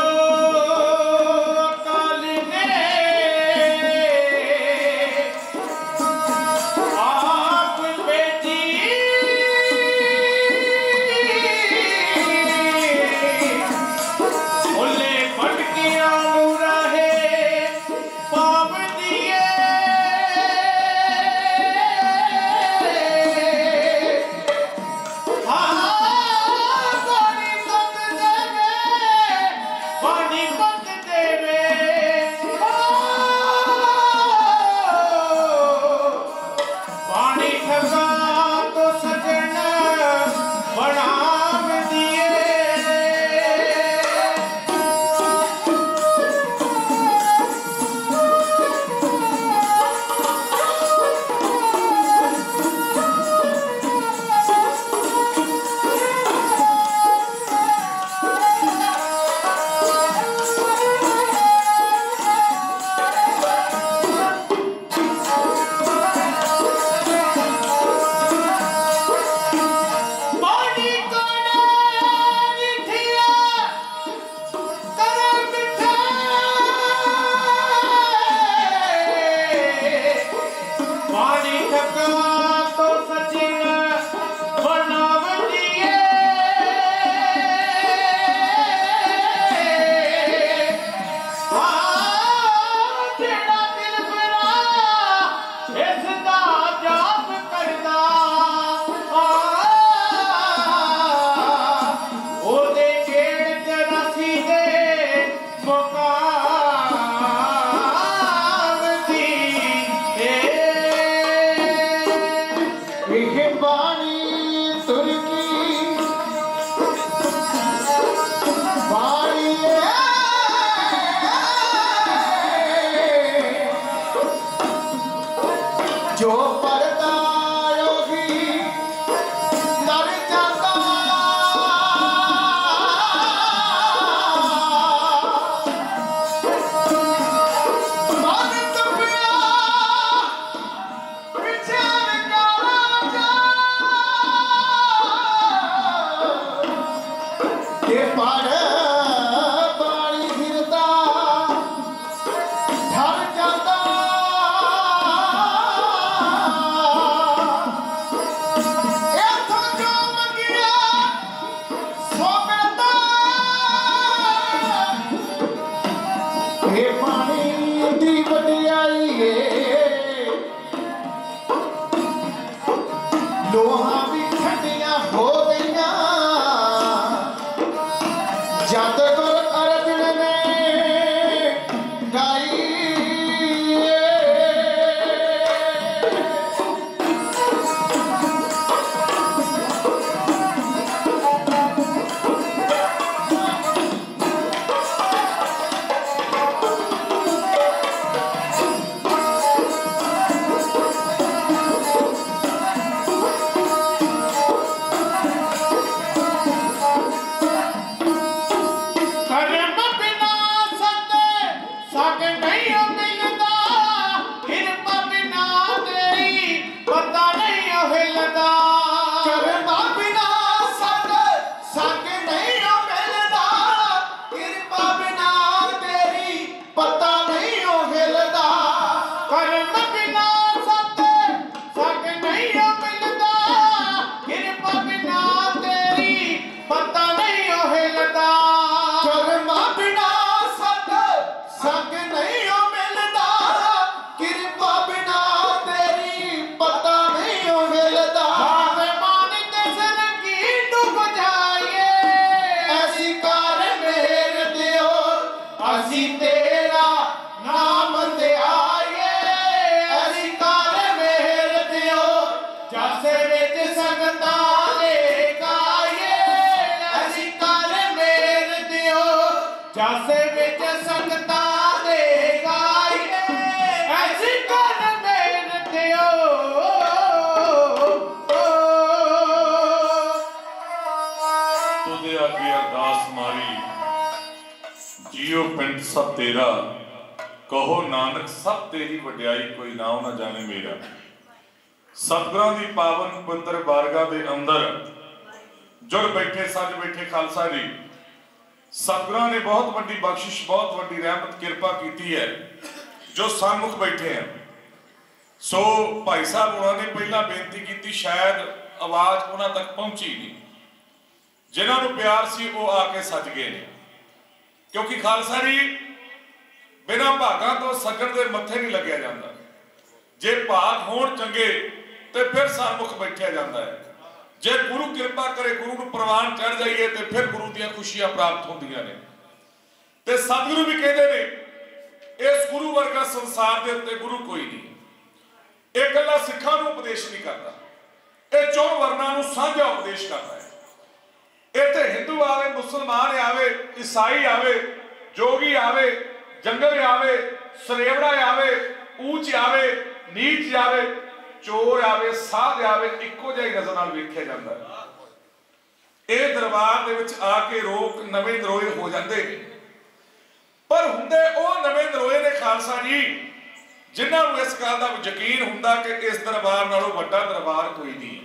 जियो पिंड सब तेरा, कहो नानक सब तेरी वड्याई, कोई नाम ना जाने मेरा। सतगुरां दी पावन पवित्र बारगाह दे अंदर जुड़ बैठे सज बैठे खालसा जी, सतगुरां ने बहुत वड्डी बख्शिश, बहुत वड्डी रहमत किरपा की है जो सन्मुख बैठे हैं। सो भाई साहब उन्होंने पहला बेनती की, शायद आवाज उन्हां तक पहुंची नहीं, जिन्होंने प्यार सी वो आके सज गए ने, क्योंकि खालसा जी बिना भागां तो सगन दे मत्थे नहीं लग्या जाता। जे भाग होण चंगे तो फिर सन्मुख बैठा जाता है, जे गुरु कृपा करे, गुरु नूं प्रवान चढ़ जाइए तो फिर गुरु दी खुशियां प्राप्त होंदियां ने। ते सतगुरु भी कहते हैं इस गुरु वर्गा संसार दे उत्ते गुरु कोई नहीं। ये गल्लां सिखां नूं उपदेश नहीं करता, ये चौं वर्णां नूं साझा उपदेश करता है। इत्थे हिंदू आवे, मुसलमान आवे, ईसाई आवे, जोगी आवे, जंगल आवे, सरेवड़ा आवे, ऊंच आवे, नीच आवे, चोर आवे, साध आवे, इक्को जिही नज़र नाल वेखिया जांदा है। ये दरबार दे विच आके रोक नवें नरोए हो जांदे ने, पर हुंदे ओ नवें नरोए ने खालसा जी जिन्हां नूं इस गल दा यकीन हुंदा कि इस दरबार नालों वड्डा दरबार कोई नहीं।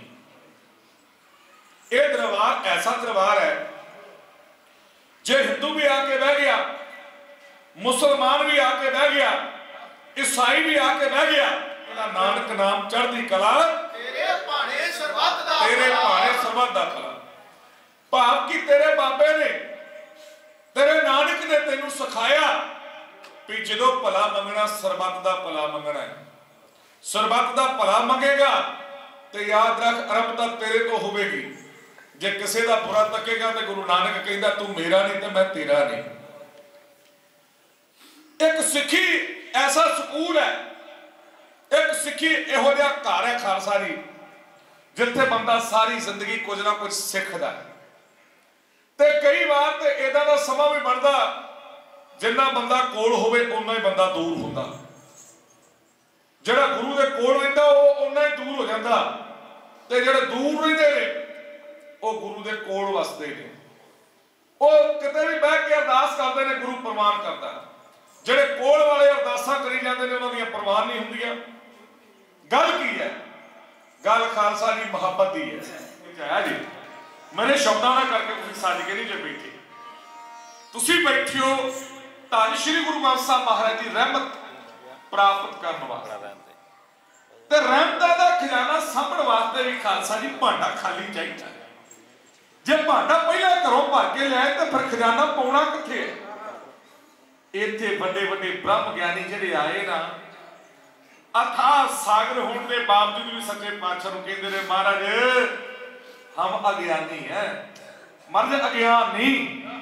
ये दरबार ऐसा दरबार है, जे हिंदू भी आके बह गया, मुसलमान भी आके बह गया, ईसाई भी आके बह गया, नानक नाम चढ़दी कला तेरे भाणे सरबत दा तेरे भाणे सरबत दा कला। भाव कि तेरे बाबे ने, तेरे नानक ने तेनू सिखाया भी जदों भला मंगना सरबत दा भला मंगना है। सरबत दा भला मंगेगा तो याद रख अरब तक तेरे तो होवेगी। जे किसी का बुरा तकेगा तो गुरु नानक कहता तू मेरा नहीं तो मैं तेरा नहीं। एक सिक्खी ऐसा स्कूल है, एक सिक्खी इहो जिहा घर है खालसा जी जिथे बंदा सारी जिंदगी कुछ ना कुछ सीखदा है। ते कई बार तो इदां दा समा भी बनदा जिन्ना बंदा कोल होवे उन्ना ही बंदा दूर हुंदा, जिहड़ा गुरु दे कोल रहिंदा वो उन्ना ही दूर हो जांदा, ते जिहड़े दूर रहिंदे ने वो गुरु दे कोल वसदे ने। वो किते भी बैठ के अरदास करदे ने गुरु प्रवान करदा, जिहड़े कोल वाले अरदासां करी जांदे ने उन्हां दीयां प्रवान नहीं हुंदियां। गल की है? गल खालसा जी मुहब्बत दी है। है जी मेरे शब्दां नाल करके तुसीं सज के नहीं जे बैठे, तुसीं बैठे हो धन श्री गुरु ग्रंथ साहब महाराज की रहमत प्राप्त करने वास्ते, ते रहमतां दा खजाना सामण वास्ते भी खालसा जी भांडा खाली चाहिए। जे भांडा पहले घरों भर के लिया तो फिर खजाना पाउणा कित्थे है? इत्थे बड़े बड़े ब्रह्म ज्ञानी जिहड़े आए ना, अथाह सागर होने के बावजूद भी सच्चे पातशाह नूं कहंदे ने महाराज हम अज्ञानी हैं। महाराज अज्ञान नहीं,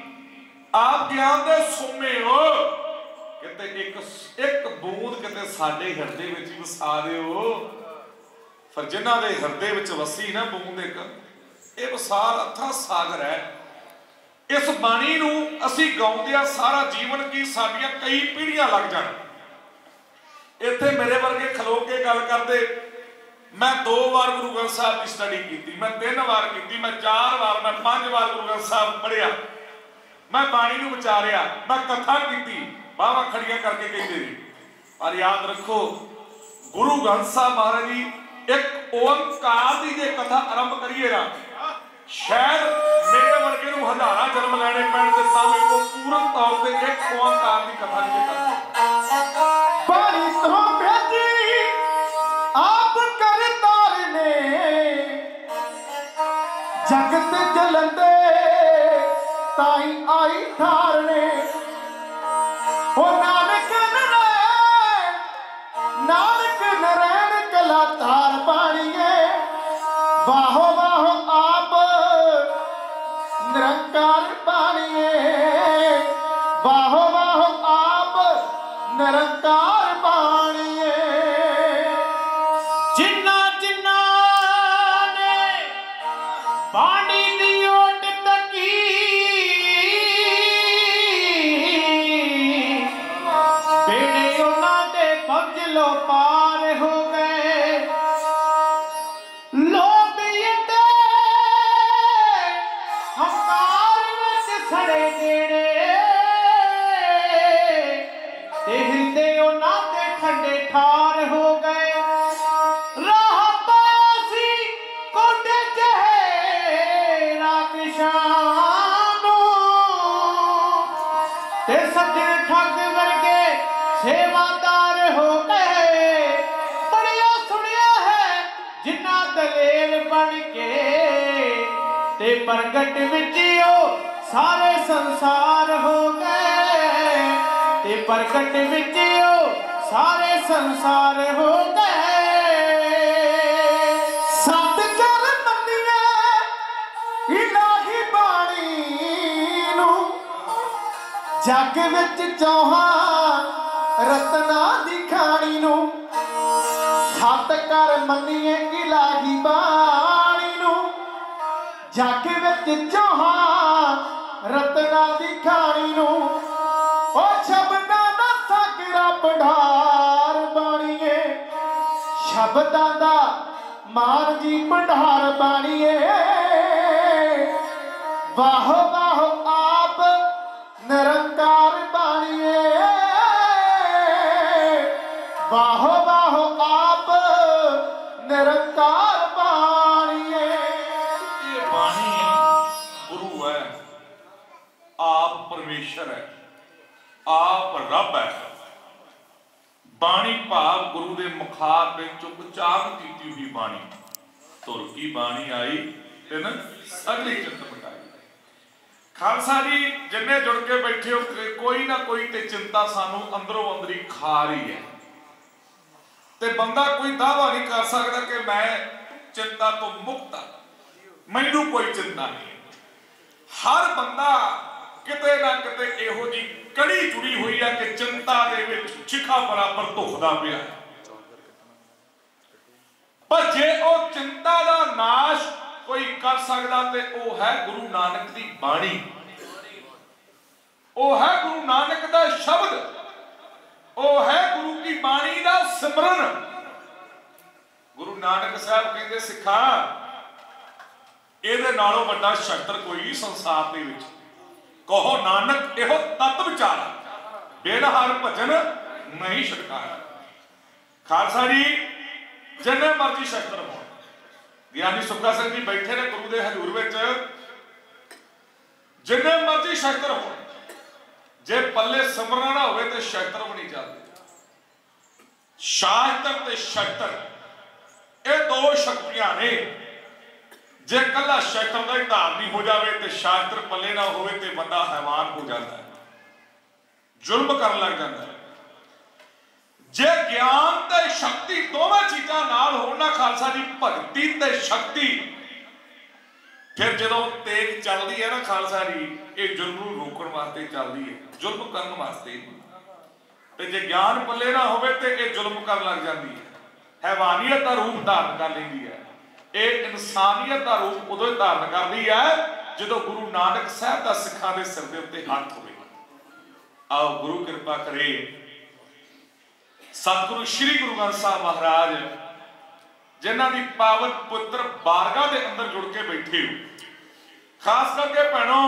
आप ज्ञान दे सोमे हो, किते एक एक बूंद किते साडे हिरदे विच वसा दिओ। फिर जिन्हां दे हिरदे विच वसी ना बूंद एक, ये विसाल अथाह सागर है। इस बाणी नूं असीं गाउंदिआं सारा जीवन की साडियां कई पीढ़ियां लग जाण। इत्थे मेरे वर्गे खलो के गल करदे, मैं दो बार गुरु ग्रंथ साहब की स्टडी की, मैं तीन बार की, मैं चार बार, मैं पांच बार गुरु ग्रंथ साहब पढ़िया, मैं बाणी नूं विचारिया, मैं कथा की, बावा खड़ियां करके कहते थे। पर याद रखो गुरु ग्रंथ साहब महाराज जी एक ओंकार की जे कथा आरंभ करिए ना, शायद मेरे वर्गे नूं हज़ारां जन्म लैणे पैण ते तां भी वो पूर्ण तौर ते एक ओंकार की कथा नहीं कर सकदा। पानी तो भेजी आप कर तारने, जगत जलंदे ताई आई ठारने। ओ नानक नरैन, नानक नरैन कला तार पाणिए, वाहो वाहो आप निरंकार पाणिए, वाहो वाहो आप निरंकार पाणिए। जिन्ना जिन्ना ने बाणी दी ओट तकी, बेड़े उन्हां दे पगलो पार हो गए। लोग इंदे हंकार विच सड़े नेड़े, सज्जन ठग वर्गे सेवादार हो गए। पढ़िया सुनिया है जिन्ना दलेर बन के ते प्रगट विच ओ सारे संसार हो गए। ते प्रगट विच ओ सारे संसार हो गए। सत कर मंनिया इलाही बाणी नू जग विच चौहान रत्ना दी खानी नू। सत कर मन्निए इलाही बाणी नू जग विच चौहान रत्ना दी खानी नू। ओ शब्दां दा सागरा भंडार बाणीए शब्दां दा मान जी भंडार बाणीए। वाह वाह आप निरंकार बाणीए। वाह वाह आप निरंकार बाणीए। ये बाणी गुरु है, आप परमेश्वर है, आप रब है। बाणी भाव गुरु दे मुखार विच उच्चारण कीती हुई बाणी। तुर की बाणी आई ते न सगली चिंत मिटाई। खालसा जी जिन्ने जुड़ के बैठे हो कोई ना कोई ते चिंता सानू अंदरों अंदरी खा रही है। ते बंदा कोई दावा नहीं कर सकता कि मैं चिंता तो मुक्त हाँ, मैनू कोई चिंता नहीं। हर बंदा किते ना किते इहो जी कड़ी जुड़ी हुई है कि चिंता दे विच चिखा बराबर धुखदा पिया। पर जे ओ चिंता दा नाश कोई कर सकदा ते ओ है गुरु नानक दी बाणी। ओ है गुरु नानक दा शब्द, ओ है गुरु की बाणी दा सिमरन। गुरु नानक साहब कहंदे सिखा ਇਹਦੇ ਨਾਲੋਂ ਵੱਡਾ ਸ਼ਸਤਰ ਕੋਈ ਸੰਸਾਰ ਦੇ ਵਿੱਚ ਕਹੋ ਨਾਨਕ ਇਹੋ ਤਤ ਵਿਚਾਰਾ ਬਿਨ ਹਰ ਭਜਨ ਨਹੀਂ ਛੁਟਕਾਰਾ। ਖਾਲਸਾ ਜੀ ਜਿੰਨੇ ਮਰਜ਼ੀ ਸ਼ਸਤਰ ਹੋਣ, ਗਿਆਨੀ ਸੁੱਖਾ ਸਿੰਘ ਜੀ ਬੈਠੇ ਨੇ ਗੁਰੂ ਦੇ ਹਜ਼ੂਰ ਵਿੱਚ, ਜਿੰਨੇ ਮਰਜ਼ੀ ਸ਼ਸਤਰ ਹੋਣ, ਜੇ ਪੱਲੇ ਸਿਮਰਨਾ ਨਾ ਹੋਵੇ ਤੇ ਸ਼ਸਤਰ ਵੀ ਨਹੀਂ ਚੱਲਦੇ। ਸ਼ਾਸਤਰ ਤੇ ਸ਼ਸਤਰ ਇਹ ਦੋ ਸ਼ਕਤੀਆਂ ਨੇ। जे कला शस्त्र का धार नहीं हो जाए तो शास्त्र पले ना हो तो बंदा हैवान हो जाता है, जुल्म कर लग जाता है। जे ज्ञान ते शक्ति दोवें चीज़ां नाल होण ना खालसा जी, भगती ते शक्ति, फिर जो तेज चलती है ना खालसा जी, ये जुल्म नूं रोकण वास्ते चलती है, जुल्म करन वास्ते। ते जे ज्ञान पले ना होवे ते ये जुल्म कर लग जाती है, हैवानियत का रूप धारण कर लैंदी है। एक इंसानियत का रूप उदों धारण करती है जो गुरु नानक साहब का सिखा के सिर के उत्ते हाथ होवे। आओ गुरु कृपा करे, सतगुरु श्री गुरु ग्रंथ साहब महाराज जिन्हां दी पावन पुत्र बारगाह के अंदर जुड़ के बैठे हो, खास करके भैनों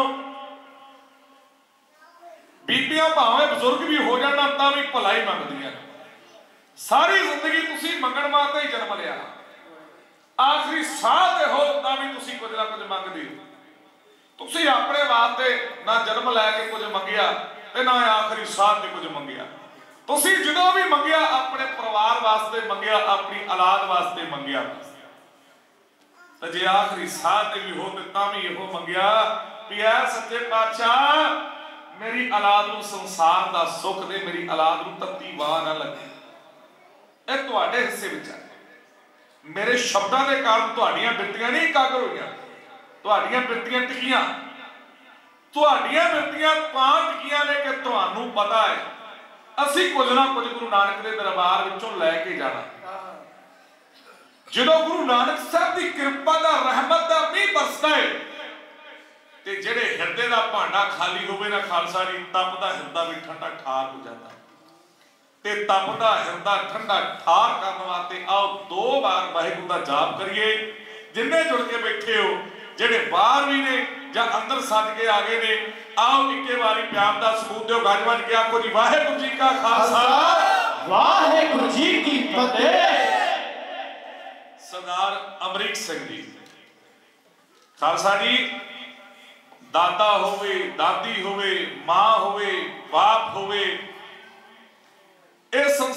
बीबियां भावें बुजुर्ग भी हो जाना तां भी भलाई मंगदियां। सारी जिंदगी तुसीं मंगण वास्ते ही जन्म लिया, आखिरी साह दे हो तां भी तुसीं कुछ ना कुछ मंगदे हो। तुसीं अपने वास्ते ना जन्म लैके कुछ मंगिया ते ना आखिरी साह ते कुछ मंगिया। तुसीं जो भी मंगिया अपने परिवार वास्ते मंगिया, अपनी औलाद वास्ते मंगिया। ते जे आखिरी साह ते भी हो तां भी इहो मंगिया भी ऐ सच्चे पातशाह मेरी औलाद नूं संसार दा सुख दे, मेरी औलाद नूं तत्ती वाह ना लगे। ਇਹ ਤੁਹਾਡੇ ਹਿੱਸੇ ਵਿੱਚ ਹੈ। मेरे शब्दों के कारण तुहाड़ियां बिरतियां नहीं एकाग्र होईयां, तुहाड़ियां बिरतियां टिकियां, तुहाड़ियां बिरतियां तां टिकियां ने कि तुहानूं पता है असीं कुछ ना कुछ गुरु नानक के दरबार विचों लैके जाना। जदों गुरु नानक साहब की कृपा दा रहमत दा मींह बरसदा है ते जिहड़े हिरदे दा भांडा खाली होवे ना खालसा जी, तपदा हिरदा भी ठंडा ठार हो जाता। ते तपदा हिरदा ठंडा ठार करने वास्ते आओ दो बार वाहिगुरू दा जाप करिए। जिन्ने जुड़ के बैठे हो, जेडे बाहर भी ने या अंदर सद के आ गए ने, आओ इक्के बारी प्यार दा सबूत दिओ, गज बज के आखो जी वाहिगुरू जी का खालसा वाहिगुरू जी की फतेह। सरदार अमरीक सिंह जी खालसा जी, दादा होवे, दादी होवे, मां होवे, बाप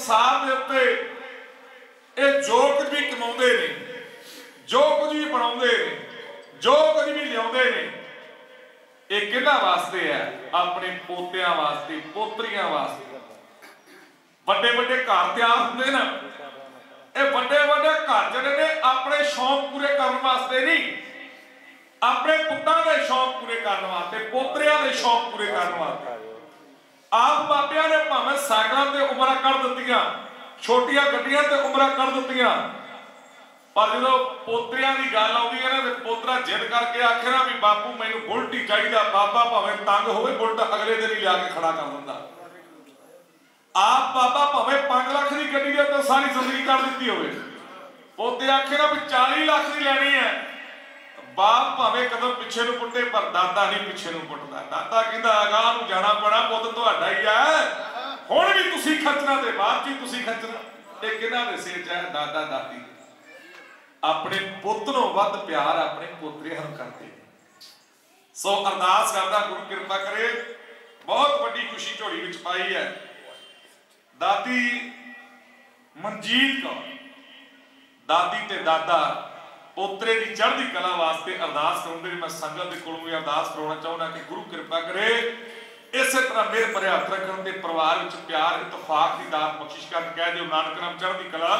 संसार के उत्ते ये जो कुछ भी कमाते ने, जो कुछ भी बनाते ने, जो कुछ भी लियाते ने, ये किन्हां वास्ते है? अपने पोतियां वास्ते, पोतरियां वास्ते। बड़े बड़े घर तैयार होंदे ना, ये बड़े बड़े घर जिहड़े ने अपने शौक पूरे करने वास्ते नहीं, अपने पुत्तां दे शौक पूरे करने वास्ते, पोतरियां दे शौक पूरे करने वास्ते। आप बाबियां ने भावें साइकिलों ते उमरां कर दित्तियां, छोटियां गड्डियां ते उमरां कर दित्तियां, पर जो पोतरियां की गल आउंदी है ना ते पोतरा जिद करके आखे ना भी बापू मैनूं बुलट ही चाहिदा, बाबा भावें तंग होवे बुलट अगले दिन ही लिया के खड़ा कर दिंदा। आप बाबा भावें पांच लाख की गड्डी दे ते सारी जिंदगी कर दित्ती होवे, पोते आखे ना भी चालीस लाख की लैनी है, बाप भावें कदम पिछे नूं पुट्टे पर दादा नहीं पिछे नूं पुट्टदा। दादा कहंदा अगाह नूं जाना पैना, पुੱਤ तुहाडा ही है, हुण भी तुसीं खर्चना ते बाਅਦ च तुसीं खर्चना। ये किन्हां दे सिर 'च है? दादा दादी अपने पुੱਤ नूं वध प्यार अपने पोतरियां नूं करदे। सो अरदास करदा गुरु किरपा करे, बहुत वड्डी खुशी झोली विच पाई है। दादी मनजीत कौर, दादी ते दादा पोतरे की चढ़ती कला वास्ते अरदास कराउंदे। मैं संगत दे कोलों भी अरदास कराउणा चाहुंदा कि गुरु किरपा करे इस तरह मेरे भरे हथ रखण ते परिवार विच प्यार इतफाक की दात बख्शिश कर, कह दिओ नानक नाम चढ़ती कला।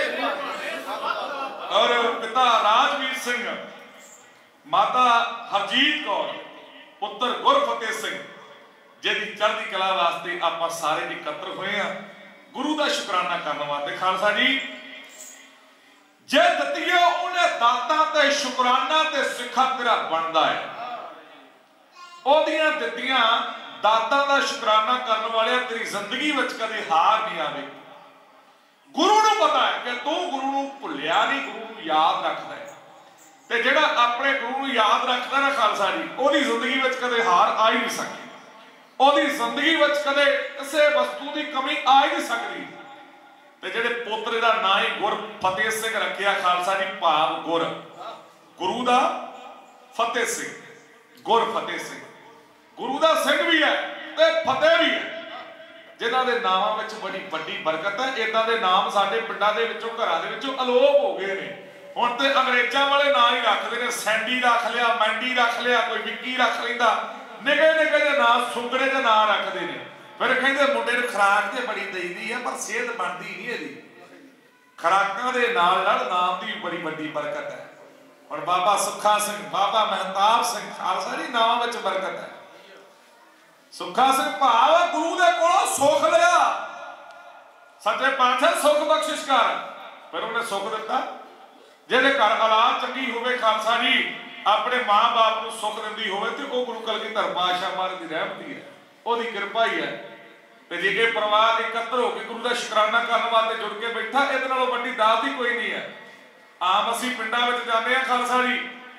और पिता राजवीर सिंह, माता हरजीत कौर, पुत्र गुरफतेह सिंह, जिहदी चढ़ती कला वास्ते आपां सारे इकत्र होए हां गुरु का शुकराना करने वास्ते। खालसा जी जे दतिया उन्हें दाता ते शुकराना ते सिखा तेरा बनता है, ओदियां दित्तियां दाता दा शुकराना करने वाले तेरी जिंदगी विच कदे हार नहीं आवे। गुरु नूं पता है कि तू गुरु नूं भुलिया नहीं, गुरु नूं याद रखदा है, ते जिहड़ा अपने गुरु नूं याद रखदा ना खालसा जी, ओदी जिंदगी विच कदे हार आ ही नहीं सकदी, ओदी जिंदगी विच कदे किसी वस्तु की कमी आ ही नहीं सकदी। ते जेडे पोतरे दा नाम ही गुरफतेह सिंह रखिया खालसा जी, भाव गुर, गुरु दा फतेह सिंह, गुरफतेह सिंह, गुरु दा सिंह भी है ते फतेह भी है, जिन्हां दे नामां विच बड़ी वड्डी बरकत है। इदां दे नाम साडे पिंडां दे विचों घरां दे विचों अलोप हो गए ने। हुण ते अंग्रेजां वाले नाम ही रखदे ने, सैंडी रख लिया, मैंडी रख लिया, कोई विक्की रख लैंदा, निके निके जे नाम सुंगड़े जे नाम रखदे ने। फिर कहते मुंडे नूं खुराक ते बड़ी देईदी है पर सेहत बनदी नहीं इहदी। खुराकां दे नाल नाल नाम दी बड़ी वड्डी बरकत है। और बाबा सुखा सिंह, बाबा महताब सिंह, खालसा जी नाम विच बरकत है। सुखा सिंह भाव गुरु दे कोलों सुख लिया, सच्चे पातशाह सुख बख्शिश कर, फिर उन्हें सुख दिता। जिहदे घर औलाद चंगी होवे खालसा जी, अपने मां बाप नूं सुख दिंदी होवे ते ओह गुरु कलगीधर पातशाह महाराज दी रहमत ही है, ओहदी किरपा ही है। ते जे के परिवार एकत्र होकर गुरु का शुकराना करने वास्ते जुड़ के बैठा, इहदे नालों वड्डी दात ही कोई नहीं है। आम असीं पिंडां विच जांदे हां खालसा जी,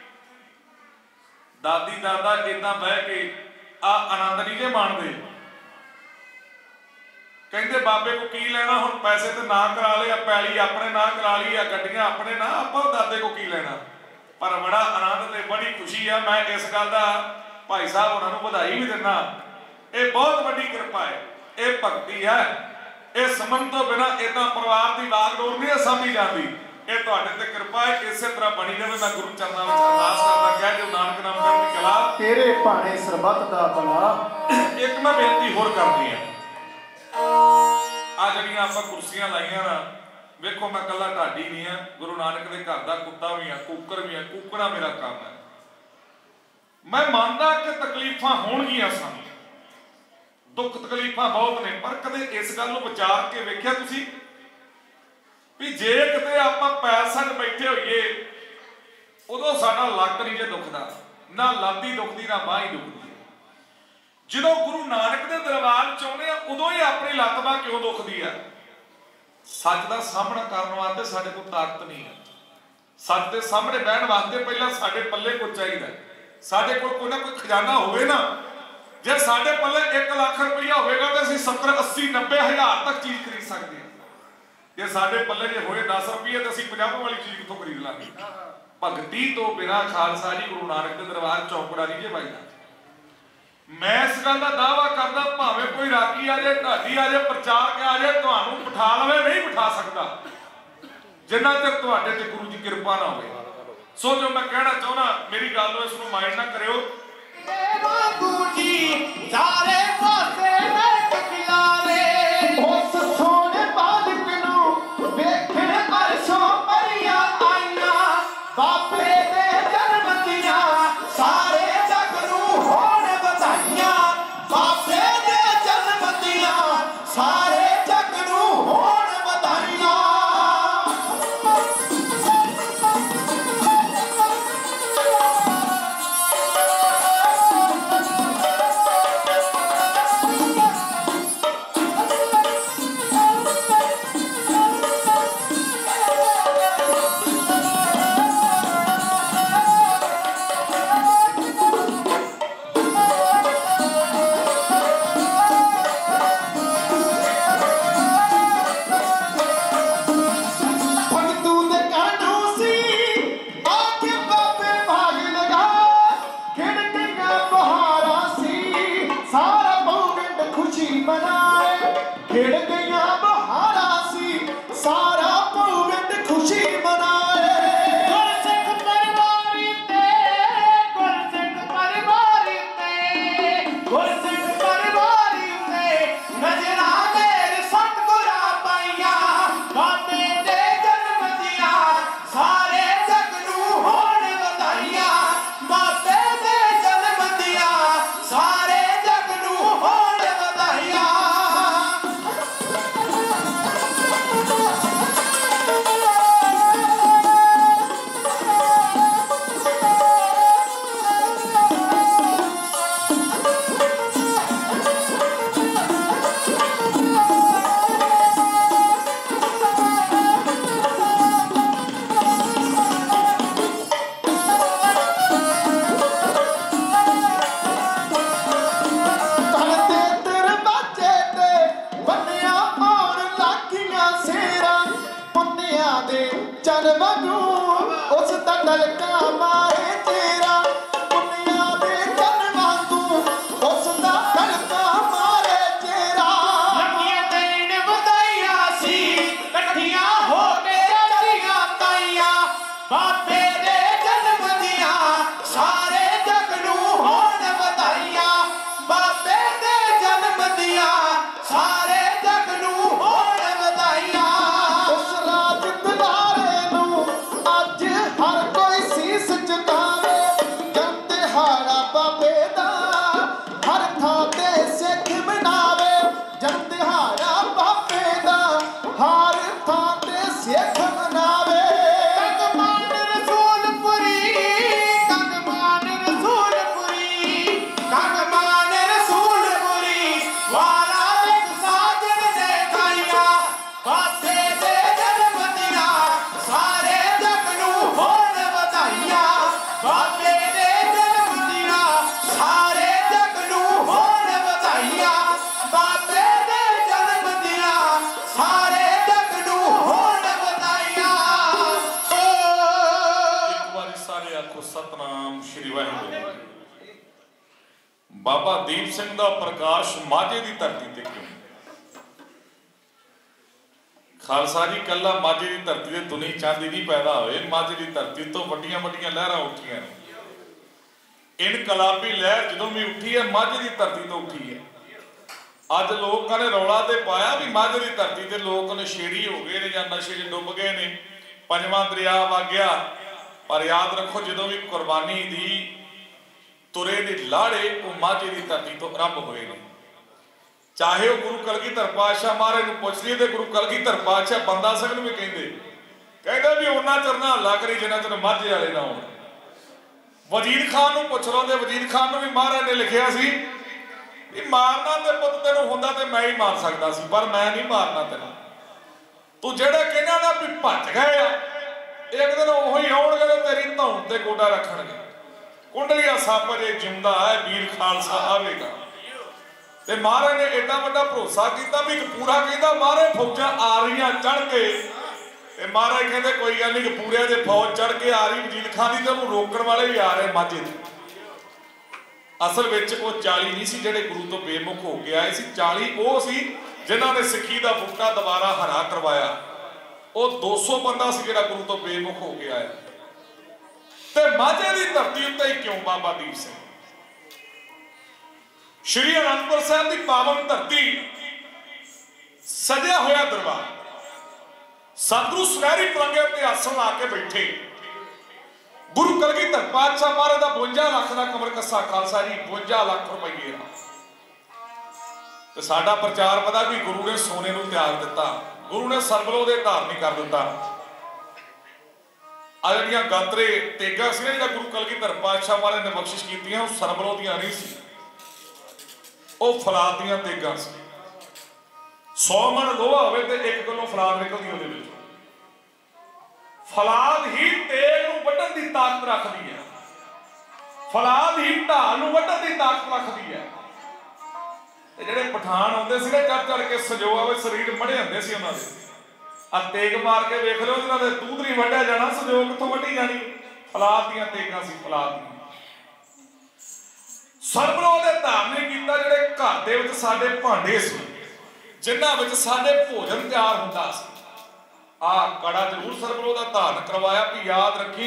दादी दादा इदां बह के आ आनंद नहीं जे माणदे, कहंदे बाबे को की लेना, हुण पैसे ते ना करा लिया, पैली अपने ना करा ली, गड्डियां अपने ना, आपां दादे को की लेना। पर बड़ा आनंद ते बड़ी खुशी है। मैं इस गल दा भाई साहब उन्हां नूं बधाई भी दिंदा, ये बहुत वड्डी किरपा है, ये भगती है, ये समझ तो बिना इदां परिवार की वागडोर नहीं समझी जाती। ये तुहाडे ते किरपा है, इसे तरह बनी रहे। मैं गुरु चरनां विच अरदास करदा, कह जो नानक नाम चढ़ती कला, तेरे भाणे सरबत दा भला। एक मैं बेनती होर करनी है, आ जड़ियां आपां कुर्सियां लाइयां ना, वेखो मैं कला ढाडी नहीं है, गुरु नानक दे घर दा कुत्ता भी है, कुकर भी है, कुकड़ा मेरा काम है। मैं मानदा कि तकलीफां होणगियां सन, दुख तकलीफां बहुत ने, पर कदे इस गल नूं विचार के वेखिया तुसीं भी जे किते आपां पैसा च बैठे होइए उदों साडा लक नहीं जे दुखदा, ना लाती दुखदी ना बांह ही दुखदी। ਜਦੋਂ ਗੁਰੂ ਨਾਨਕ ਦੇ ਦਰਬਾਰ ਚ ਆਉਂਦੇ ਆ ਉਦੋਂ ਹੀ ਆਪਣੀ ਲੱਤ ਬਾਂਹ ਕਿਉਂ ਦੁਖਦੀ ਆ? ਸੱਚ ਦਾ ਸਾਹਮਣਾ ਕਰਨ ਵਾਸਤੇ ਸਾਡੇ ਕੋਲ ਤਾਕਤ ਨਹੀਂ ਹੈ। ਸੱਚ ਦੇ ਸਾਹਮਣੇ ਬਹਿਣ ਵਾਸਤੇ ਪਹਿਲਾਂ ਸਾਡੇ ਪੱਲੇ ਕੁਝ ਚਾਹੀਦਾ। ਸਾਡੇ ਕੋਲ ਕੋਈ ਨਾ ਕੋਈ ਖਜ਼ਾਨਾ ਹੋਵੇ ਨਾ, ਜੇ ਸਾਡੇ ਪੱਲੇ ਇੱਕ ਲੱਖ ਰੁਪਈਆ ਹੋਵੇਗਾ ਤਾਂ ਅਸੀਂ ਸੱਤਰ ਅੱਸੀ ਨੱਬੇ ਹਜ਼ਾਰ ਤੱਕ ਚੀਜ਼ ਖਰੀਦ ਸਕਦੇ ਹਾਂ। ਜੇ ਸਾਡੇ ਪੱਲੇ ਜੇ ਹੋਏ ਦਸ ਰੁਪਈਏ ਤਾਂ ਅਸੀਂ ਪੰਜਾਹ ਵਾਲੀ ਚੀਜ਼ ਕਿੱਥੋਂ ਖਰੀਦ ਲਾਂਗੇ? ਭਗਤੀ ਤੋਂ ਬਿਨਾਂ ਖਾਲਸਾ ਜੀ ਗੁਰੂ ਨਾਨਕ ਦੇ ਦਰਬਾਰ ਚੌਂਕੜਾ ਨਹੀਂ ਜੇ ਵੱਜਦਾ। मैं इस गल का दावा करदा भावें कोई रागी आ जाए, ढाडी आ जाए, प्रचारक आ जाए, तुहानूं बिठा लवे नहीं बिठा सकता जिन्ना तक तुहाडे ते गुरु की कृपा ना होवे। सो जो मैं कहना चाहना, मेरी गल नूं इसनूं माइंड ना करियो। सारे पासे उस सोने बालक नूं वेखण अरशों परियां आईयां, बाबे दे जन्म दियां सारे जग नूं होण बधाईयां, बाबे दे जन्म दियां सारे जग नूं होण बधाईयां। बाबा दीप सिंह का प्रकाश माझे की धरती ते क्यों? खालसा जी कला माझे की धरती से दुनी चांदी नहीं पैदा हुए, माझे की धरती तो वड्डियां वड्डियां लहरां उठियां ने। इनकलाबी लहर जो भी उठी है माझे की धरती तो उठी है। अज लोगों ने रौला तो पाया भी माझे की धरती से लोग नशेड़ी हो गए या नशे च डुब गए ने, पंजवां दरिया वग गया। पर याद रखो जो भी कुर्बानी दी तुरे दे लाड़े वो माझे की धरती तो आरंभ हुए ने। चाहे वो गुरु कलगीधर पातशाह महाराज नूं पुछ लिए, गुरु कलगीधर पातशाह बंदा सिंह नूं भी कहंदे कहंदा भी उन्ना चਿਰ ना हल्ला करी जिन्ना चਿਰ माझे वाले ना होण। वजीर खान नूं पुछ लओ, वजीर खान नूं भी महाराज ने लिखिया सी कि मारना ते पुੱਤ तैनूं हुंदा ते मैं ही मार सकदा सी, पर मैं नहीं मारना तैनूं। तू जेड़ा कहना ना भी भज गए आ, एक दिन ओही आउणगे ते तेरी धौण ते गोडा रखणगे। कुंडलिया सप जे जिंदा है वीर खालसा आवेगा। ते महाराज ने एडा वड्डा भरोसा किया भी पूरा कहता महाराज फौजां आ रही चढ़ के, ते महाराज कहते कोई गल नहीं, पूरे दे फौज चढ़ के आ रही वजीर खान दी, ते उन्होंने रोकण वाले भी आ रहे माझे असल विच वो चाली नहीं सी जिहड़े गुरु तो बेमुख हो के आए सी, चाली वो सी जिन्हां ने सिੱਖੀ ਦਾ ਬੂਟਾ ਦੁਬਾਰਾ हरा करवाया। वो दो सौ बंदा सी जिहड़ा गुरु तो बेमुख हो के आया। ते माझे दी धरती उत्ते ही क्यों बाबा दीप सिंह, श्री आनंदपुर साहब की पावन धरती, सजा होया दरबार, सतगुरु सुनहरी पलंगे उत्ते आसन ला के बैठे, गुरु कलगीधर पातशाह महाराज का बवंजा लाख का कमर कस्सा खालसा जी बवंजा लाख रुपये का। तो साडा प्रचार पता भी गुरु ने सोने को त्याग दिता, गुरु ने सरबलों के धारनी कर दिता। आ जिहड़ियां गात्रे तेगा सी ना गुरु कलगीधर पातशाह महाराज ने बख्शिश कीतियां, वो सरबलों दियां नहीं सी, वो फलाद दियां तेगा सी। सौ मन लोहा होवे ते एक किलो फलाद निकलदी उहदे विच। फलाद ही तेग नूं वड्ढण दी ताकत रखदी है, फलाद ही ढाल नूं वड्ढण दी ताकत रखदी है। ते जिहड़े पठान आउंदे सी ना चढ़ चढ़ के संजोआ वे शरीर मड़े हुंदे सी उहनां दे, आ तेग मार के वेख लो जिन्हां दे दूध नहीं वड्ढिया जाना, संजोग कित्थों वड्ढी जानी। फलाद दियां तेगां सी, फलाद दी सरबलों दे धारने कीता। जिहड़े घर दे विच साडे भांडे सी, जिन्हां विच साडे भोजन तैयार हुंदा सी, आ कड़ा जरूर सरबलों का धारण करवाया भी याद रखी,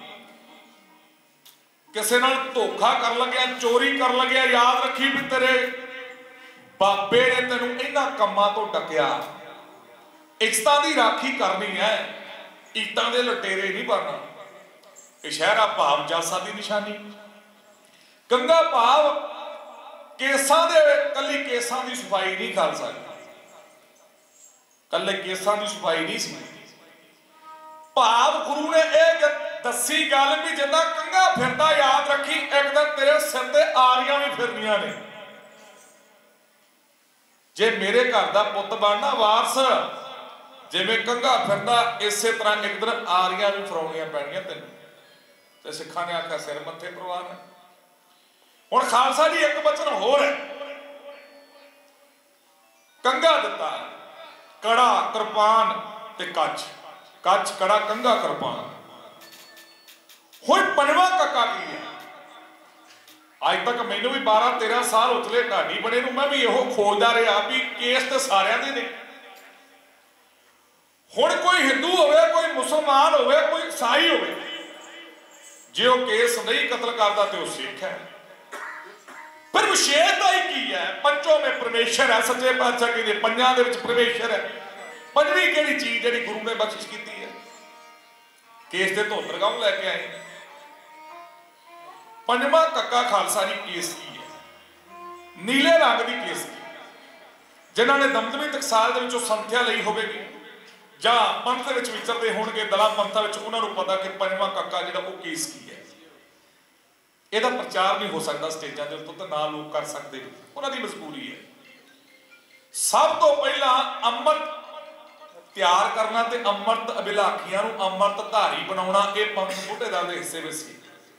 किसी नाल धोखा कर लग्या, चोरी कर लग्या, याद रखी भी तेरे बाबे ने तेनू इन्हां कम्मां तो डकिया। इज्जतां दी राखी करनी है, ईटां दे लटेरे नहीं बनना। इशहरा भाव जासा दी निशानी, गंगा भाव केसां दे कली केसां दी सफाई नहीं कर सकदी, कले केसां दी सफाई नहीं सी। भाव गुरु ने यह दसी गल भी जिन्ना कंघा फिरदा याद रखी, एक दिन तेरे सिर ते आरियां भी फिरनियां ने। जे मेरे घर का पुत बनना वारस, जिवें कंघा फिरदा इसे तरह एक दिन आरियां भी फराउणियां पैणियां तैनूं। ते सिखां ने आख्या सिर मत्थे परवान है। हुण खालसा जी एक वचन होर है, कंघा दिता, कड़ा कृपान ते कच्छ, कच्छ कड़ा कंघा कृपान। हुण पंजवां कक्का की है? अज तक मैनू भी बारह तेरह साल उतले ढाडी बने नूं मैं भी इहो खोजदा रहा भी केस ते सारियां दे ने। हुण कोई हिंदू होवे, कोई मुसलमान होवे, कोई ईसाई होवे, जे वो केस नहीं कतल करता तो वो सिख है। पर विशेषता ही की है? पंचों में परमेश्वर है, सच्चे पातशाह कहते पंजां दे विच परमेश्वर है। पंजवीं किहड़ी चीज जिहड़ी गुरु ने बख्शिश की है? केस के धोतर गांव लैके आए। पंजवां कक्का खालसा जी केस की है, नीले रंग की केस की, जिन्हों ने दमदमी टकसाल दे विचों संथ्या लई होवेगी जां पंथ दे विच विचरदे होणगे दला पंथां विच, उन्हां नूं पता कि पंजवां कक्का जिहड़ा वो केस की है। ਇਹਦਾ प्रचार नहीं हो सकता स्टेजां दे उत्ते, तो ना लोग कर सकते, उन्हां दी मजबूरी है। सब तो पहला अमृत तैयार करना ते अमृत अभिलाखियां नूं अमृत धारी बनाउणा, ये पंथ बुढ़े दल दे हिस्से विच सी।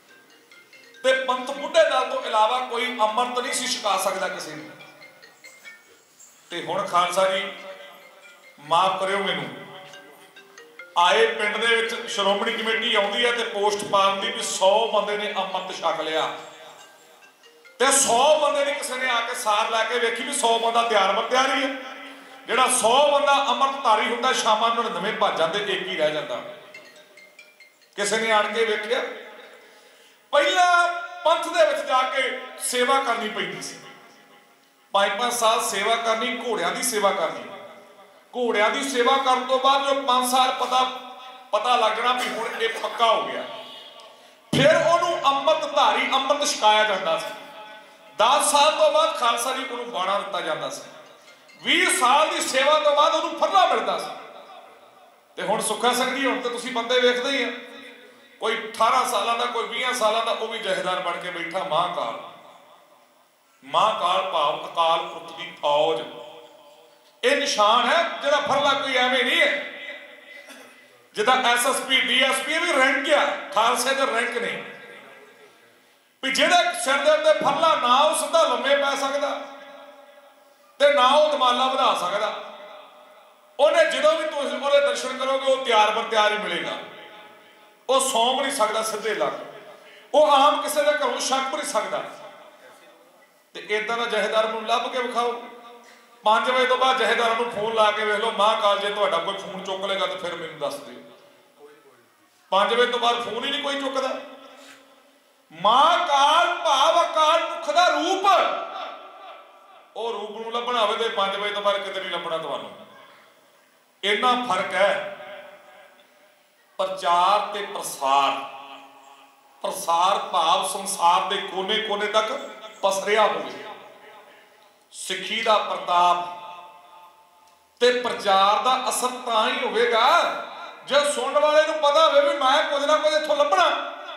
ते पंथ बुढ़े दल तो इलावा कोई अमृत नहीं सी छका सकदा किसी नूं। ते हुण खालसा जी माफ करियो मैनूं, आए पिंड दे विच श्रोमणी कमेटी आउंदी है ते पोस्ट पाउंदी भी सौ बंदे ने अमृत छक लिया, ते सौ बंदे ने किसी ने आके सार लैके वेखी भी सौ बंदा तैयार बर तैयार ही है। जिहड़ा सौ बंदा अमृतधारी हुंदा शामां नूं नवें भज जांदे, एक ही रह जांदा। किसी ने आण के वेखिया पहला पंथ दे विच जाके सेवा करनी पैंदी सी, पांच पांच साल सेवा करनी, घोड़ियां दी सेवा करनी। घोड़ियां दी सेवा करन तो बाद जो पांच साल पता पता लगना भी हुण ये पक्का हो गया, फिर उहनूं अमृतधारी अमृत छकाया जांदा सी। दस साल तो बाद खालसा जी को बाणा दिता जाता सी, बीस साल की सेवा तो बाद उन्होंने फरला मिलता सी। ते हुण सुखा सिंह जी हुण तो तुसीं बंदे वेखदे ही आ, कोई अठारह साल का, कोई बीस साल का, वह भी जहेदार बन के बैठा। महाकाल महाकाल भाव अकाल पुरख की फौज, ये निशान है जिहदा फरला कोई एवं नहीं है। जिदा S S P D S P भी रैंक आ, खालसे का रैंक नहीं भी जिहदे सिर दे उत्ते फरला ना वो सीधा लम्मे पै सकदा ते ना वो दमाला वधा सकदा। उन्हें जो भी तुसीं उहदे दर्शन करोगे वो तैयार बर तैयार ही मिलेगा। वो सौंप नहीं सकता सीधे लग, वो आम किसी के घरों छक नहीं सकता। ਤੇ ਇਦਾਂ ਦਾ ਜਹੇਦਾਰ ਨੂੰ ਲੱਭ ਕੇ ਵਿਖਾਓ। ਪੰਜ ਵਜੇ ਤੋਂ ਬਾਅਦ ਜਹੇਦਾਰਾਂ ਨੂੰ ਫੋਨ ਲਾ ਕੇ ਵੇਖ ਲਓ, ਮਹਾਕਾਲ ਜੇ ਤੁਹਾਡਾ ਕੋਈ ਫੋਨ ਚੁੱਕ ਲੇਗਾ ਤਾਂ ਫਿਰ ਮੈਨੂੰ ਦੱਸ ਦਿਓ। ਪੰਜ ਵਜੇ ਤੋਂ ਬਾਅਦ ਫੋਨ ਹੀ ਨਹੀਂ ਕੋਈ ਚੁੱਕਦਾ। ਮਹਾਕਾਲ ਭਾਵ ਅਕਾਲ ਪੁਰਖ ਦਾ ਰੂਪ, ਉਹ ਰੂਪ ਨੂੰ ਲੱਭਣਾ ਹੋਵੇ ਤੇ ਪੰਜ ਵਜੇ ਤੋਂ ਬਾਅਦ ਕਿਤੇ ਨਹੀਂ ਲੱਭਣਾ ਤੁਹਾਨੂੰ। ਇੰਨਾ ਫਰਕ ਹੈ ਪ੍ਰਚਾਰ ਤੇ ਪ੍ਰਸਾਰ। ਪ੍ਰਸਾਰ ਭਾਵ ਸੰਸਾਰ ਦੇ ਕੋਨੇ ਕੋਨੇ ਤੱਕ ਪਸਰਿਆ ਹੋਵੇ। ਸਿੱਖੀ ਦਾ ਪ੍ਰਤਾਪ ਤੇ ਪ੍ਰਚਾਰ ਦਾ ਅਸਰ ਤਾਂ ਹੀ ਹੋਵੇਗਾ ਜੇ ਸੁਣਨ ਵਾਲੇ ਨੂੰ ਪਤਾ ਹੋਵੇ ਵੀ ਮੈਂ ਕੁਝ ਨਾ ਕੁਝ ਇੱਥੋਂ ਲੱਭਣਾ,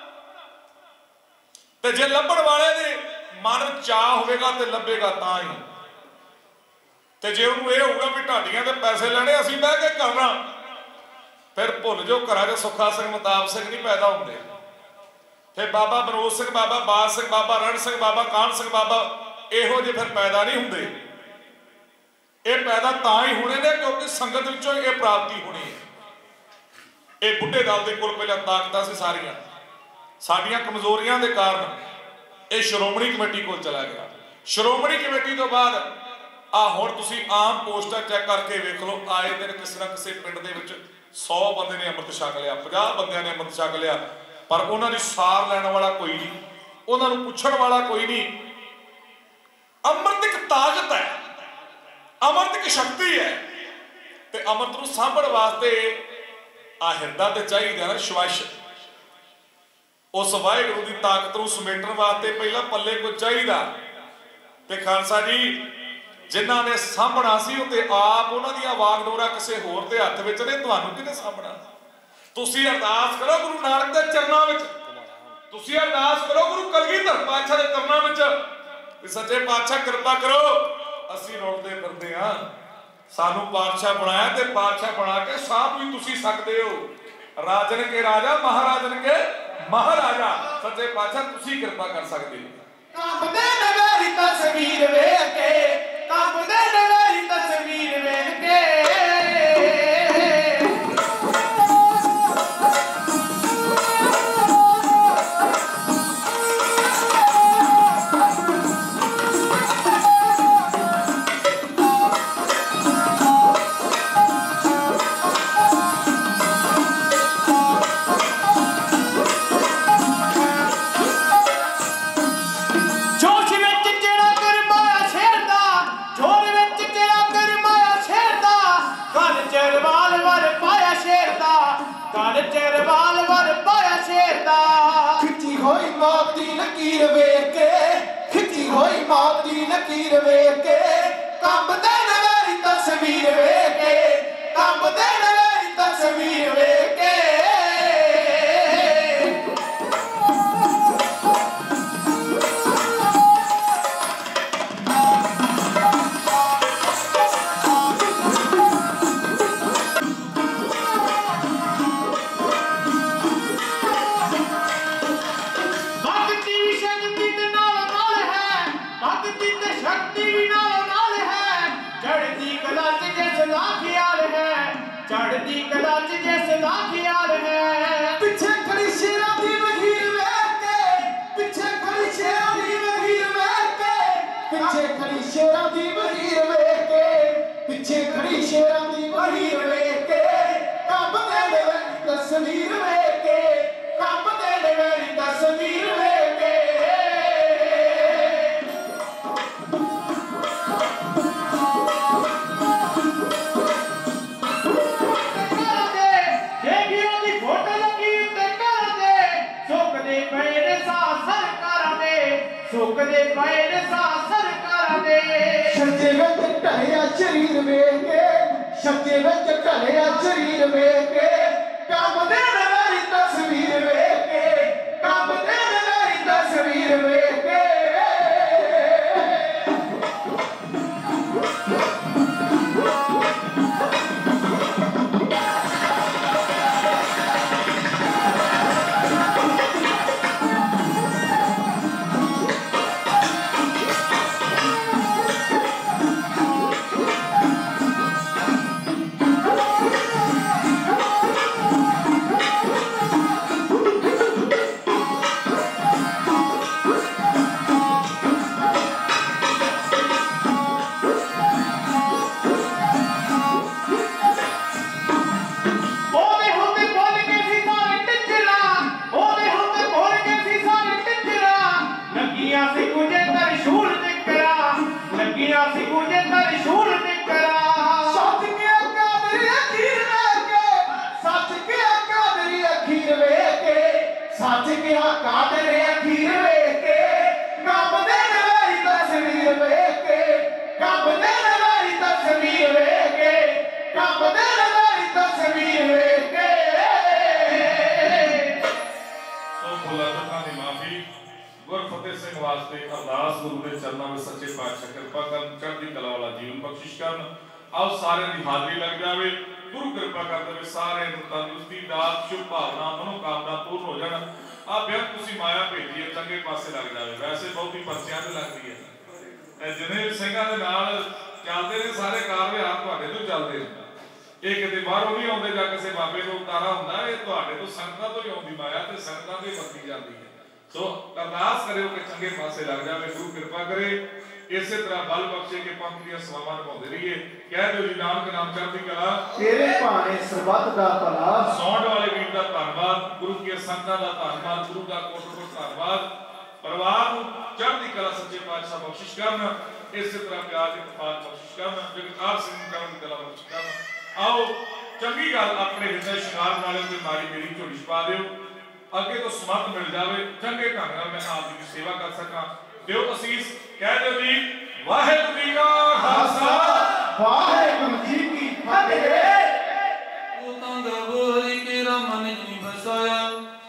ਤੇ ਜੇ ਲੱਭਣ ਵਾਲੇ ਦੇ ਮਨ ਚਾਹ ਹੋਵੇਗਾ ਤੇ ਲੱਭੇਗਾ ਤਾਂ ਹੀ। ਤੇ ਜੇ ਉਹਨੂੰ ਇਹ ਹੋਊਗਾ ਵੀ ਢਾਡੀਆਂ ਤੇ ਪੈਸੇ ਲੈਣੇ ਅਸੀਂ ਬਹਿ ਕੇ ਕਰਨਾ, ਫਿਰ ਭੁੱਲ ਜਾਓ ਘਰਾਂ 'ਚ ਸੁੱਖਾ ਸਿੰਘ ਮਤਾਬ ਸਿੰਘ ਨਹੀਂ ਪੈਦਾ ਹੁੰਦੇ। ਫਿਰ ਬਾਬਾ ਬਨੋਦ ਸਿੰਘ, ਬਾਬਾ ਬਾਜ ਸਿੰਘ, ਬਾਬਾ ਰਣ ਸਿੰਘ, ਬਾਬਾ ਕਾਹਨ ਸਿੰਘ, ਬਾਬਾ ਇਹੋ ਜਿਹੇ ਫਿਰ ਪੈਦਾ ਨਹੀਂ ਹੁੰਦੇ। ਇਹ ਪੈਦਾ ਤਾਂ ਹੀ ਹੋਣੇ ਨੇ ਕਿਉਂਕਿ ਸੰਗਤ ਵਿੱਚੋਂ ਇਹ ਪ੍ਰਾਪਤੀ ਹੋਣੀ ਹੈ। ਇਹ ਬੁੱਢੇ ਦਲ ਦੇ ਕੋਲ ਪਹਿਲਾਂ ਤਾਕਤਾਂ ਸੀ ਸਾਰੀਆਂ, ਸਾਡੀਆਂ ਕਮਜ਼ੋਰੀਆਂ ਦੇ ਕਾਰਨ ਇਹ ਸ਼੍ਰੋਮਣੀ ਕਮੇਟੀ ਕੋਲ ਚਲਾ ਗਿਆ। ਸ਼੍ਰੋਮਣੀ ਕਮੇਟੀ ਤੋਂ ਬਾਅਦ ਆ ਹੁਣ ਤੁਸੀਂ ਆਮ ਪੋਸਟਾਂ ਚੈੱਕ ਕਰਕੇ ਵੇਖ ਲਓ, ਆਏ ਦਿਨ ਕਿਸੇ ਨਾ ਕਿਸੇ ਪਿੰਡ ਦੇ ਵਿੱਚ ਸੌ ਬੰਦੇ ਨੇ ਅੰਮ੍ਰਿਤ ਛਕ ਲਿਆ, ਪੰਜਾਹ ਬੰਦਿਆਂ ਨੇ ਅੰਮ੍ਰਿਤ ਛਕ ਲਿਆ, ਪਰ ਉਹਨਾਂ ਦੀ ਸਾਰ ਲੈਣ ਵਾਲਾ ਕੋਈ ਨਹੀਂ, ਉਹਨਾਂ ਨੂੰ ਪੁੱਛਣ ਵਾਲਾ ਕੋਈ ਨਹੀਂ। ਅੰਮ੍ਰਿਤ ਇੱਕ ਤਾਕਤ ਹੈ, ਅੰਮ੍ਰਿਤ ਇੱਕ ਸ਼ਕਤੀ ਹੈ, ਤੇ ਅੰਮ੍ਰਿਤ ਨੂੰ ਸਾਂਭਣ ਵਾਸਤੇ ਆ ਹਿਰਦਾ ਤੇ ਚਾਹੀਦਾ ਨਾ ਸ਼ਵਸ਼। ਉਸ ਵਾਹਿਗੁਰੂ ਦੀ ਤਾਕਤ ਨੂੰ ਸਮੇਟਣ ਵਾਸਤੇ ਪਹਿਲਾਂ ਪੱਲੇ ਕੁਝ ਚਾਹੀਦਾ। ਤੇ ਖਾਲਸਾ ਜੀ ਜਿਨ੍ਹਾਂ ਨੇ ਸਾਂਭਣਾ ਸੀ ਉਹ ਤੇ ਆਪ ਉਹਨਾਂ ਦੀਆਂ ਵਾਗਡੋਰਾ ਕਿਸੇ ਹੋਰ ਦੇ ਹੱਥ ਵਿੱਚ ਨੇ, ਤੁਹਾਨੂੰ ਕਿਹਨੇ ਸਾਂਭਣਾ? ਤੁਸੀਂ ਅਰਦਾਸ ਕਰੋ ਗੁਰੂ ਨਾਨਕ ਦੇ ਚਰਨਾਂ ਵਿੱਚ, ਤੁਸੀਂ ਅਰਦਾਸ ਕਰੋ ਗੁਰੂ ਕਲਗੀਧਰ ਪਾਤਸ਼ਾਹ ਦੇ ਚਰਨਾਂ ਵਿੱਚ ਵੀ ਸੱਚੇ ਪਾਤਸ਼ਾਹ ਕਿਰਪਾ ਕਰੋ, ਅਸੀਂ ਰੋਲਦੇ ਫਿਰਦੇ ਹਾਂ, ਸਾਨੂੰ ਪਾਤਸ਼ਾਹ ਬਣਾਇਆ ਤੇ ਪਾਤਸ਼ਾਹ ਬਣਾ ਕੇ ਸਾਂਭ ਵੀ ਤੁਸੀਂ ਸਕਦੇ ਹੋ। ਰਾਜਨ ਕੇ ਰਾਜਾ, ਮਹਾਰਾਜਨ ਕੇ ਮਹਾਰਾਜਾ, ਸੱਚੇ ਪਾਤਸ਼ਾਹ ਤੁਸੀਂ ਕਿਰਪਾ ਕਰ ਸਕਦੇ ਹੋ। ਕੰਬਦੇ ਨੇ ਮੇਰੀ ਤਸਵੀਰ ਵੇਖ ਕੇ, ਕੰਬਦੇ ਨੇ ਮੇਰੀ ਤਸਵੀਰ ਵੇਖ ਕੇ, ਚਰਵਾਲ ਵਰ ਪਾਇਆ ਸ਼ੇਰ ਦਾ। ਖਿੱਚੀ ਹੋਈ ਮੌਤ ਦੀ ਲਕੀਰ ਵੇਖ ਕੇ, ਖਿੱਚੀ ਹੋਈ ਮੌਤ ਦੀ ਲਕੀਰ ਵੇਖ ਕੇ, ਕੰਬਦੇ ਨੇ ਮੇਰੀ ਤਸਵੀਰ ਵੇਖ ਕੇ, ਕੰਬਦੇ ਨੇ ਮੇਰੀ ਤਸਵੀਰ ਵੇਖ ਕੇ। ਚੜ੍ਹਦੀ ਕਲਾ ਚ ਜਿਸ ਦਾ ਖਿਆਲ ਹੈ, ਪਿੱਛੇ ਖੜੀ ਸ਼ੇਰਾਂ ਦੀ ਵਹੀਰ ਵੇਖ ਕੇ, ਪਿੱਛੇ ਖੜੀ ਸ਼ੇਰਾਂ ਦੀ ਵਹੀਰ ਵੇਖ ਕੇ, ਪਿੱਛੇ ਖੜੀ ਸ਼ੇਰਾਂ ਦੀ ਵਹੀਰ ਵੇਖ ਕੇ, ਪਿੱਛੇ ਖੜੀ ਸ਼ੇਰਾਂ ਦੀ ਵਹੀਰ ਵੇਖ ਕੇ, ਕੰਬਦੇ ਨੇ ਮੇਰੀ ਤਸਵੀਰ ਵੇਖ ਕੇ, ਕੰਬਦੇ ਨੇ ਮੇਰੀ ਤਸਵੀਰ ਵੇਖ ਕੇ। ਸੁੱਕਦੇ ਪਏ ਨੇ ਸਾਹ ਸਰਕਾਰਾਂ ਦੇ, ਸੱਚੇ ਵਿੱਚ ਢਲਿਆ ਸਰੀਰ ਵੇਖ ਕੇ, ਸੱਚੇ ਵਿੱਚ ਢਲਿਆ ਸਰੀਰ ਵੇਖ ਕੇ, ਕੰਬਦੇ ਨੇ ਮੇਰੀ ਤਸਵੀਰ ਵੇਖ ਕੇ, ਕੰਬਦੇ ਨੇ ਮੇਰੀ ਤਸਵੀਰ ਵੇਖ ਕੇ। गुरु के चरणों में सच्चे पातशाह कृपा कर चढ़ती कला वाला जीवन बख्शिश कर। आओ सारे की हाजरी लग जाए। गुरु कृपा कर दे सारे तंदुरुस्ती दात शुभ भावना मनोकामना पूर्ण हो जाए। आ बेहद तुसी माया भेजी है चंगे पासे लग जाए। वैसे बहुत ही पर्चियां ते लगदी है जिन्हें सिंघां दे नाल चलदे ने सारे कारविहार तुहाडे तो चलदे ने। ये किते बाहरों नहीं आउंदे जां किसी बाबे को उतारा हुंदा है। तुहाडे तो संगतां तो ही आउंदी माया ते संगतां ते वरती जाती है। सो अरदास करियो कि चंगे पासे लग जाए। गुरु कृपा करे इसे तरह बल बख्शे के पंथ दी सेवावां निभाउंदे रहिए। कह दो जी नानक नाम चढ़ती कला तेरे भाने सरबत दा भला। सौंड वाले वीर दा धन्नवाद। गुरु की संगतां दा धन्नवाद। गुरु दा कोट-कोट धन्नवाद। परिवार नूं चढ़ती कला सच्चे पातशाह बख्शिश करन। इसे तरह प्यार ते इत्तेफाक बख्शिश करन। जगतार सिंह चढ़ती कला बख्शिश करन। आओ चंगी गल अपने हिरदे शिकार नाले ते मारी मेरी झोली छपा दिओ। अगे तो समर्थ मिल जाए चंगे ढंग नाल मैं आप की सेवा कर सका। दिओ असीस। कह दो जी वाहिगुरू जी का खालसा वाहिगुरू जी की फतेह। उतां गवरी केरा मन जी बसाया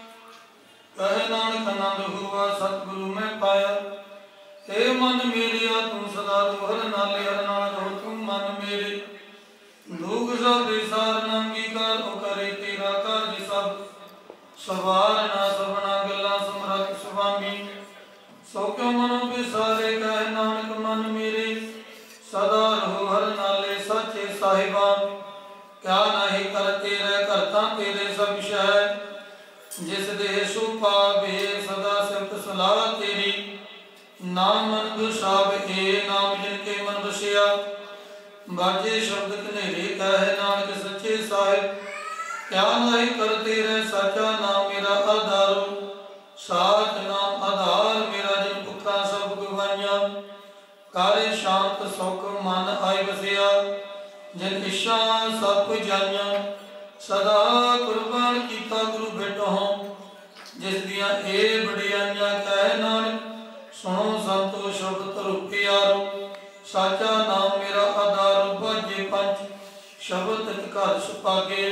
कहे नानक आनंद हुआ सतगुरु में पाया। हे मन मेरिया तू सदा हर नाले हर नाल रहो तू मन मेरे। दुख सब विसार नांगी कर ओ करे तेरा कार्य सब। सवार ना सबना गल्ला समरथ सुभामी। सो क्यों मनो बिसारे कहे नानक मन मेरे। सदा रहो हर नाले सच्चे साहिबा। क्या नहीं करते रह करता तेरे सब शह। जिस देह सु पावे सदा सिफत सलाह तेरी। नाम मन दुसाब ए नाम जिनके मन बसिया। बाजे शब्द कनेरे कहे नानक सच्चे साहिब। क्या नहीं करते रह साचा नाम मेरा आधारो। साच नाम आधार मेरा जिन पुत्रा सब गवाइया। कारे शांत सुख मन आय बसिया। जिन इच्छा सब जाइया। सदा कुर्बान कीता गुरु भेटो। जिस दिया ए बड़ियाइयां कहे नानक सुनो संतो शब्द रुपियारो। साचा नाम मेरा आधारो बाजे पंच शब्द घर सुपागे।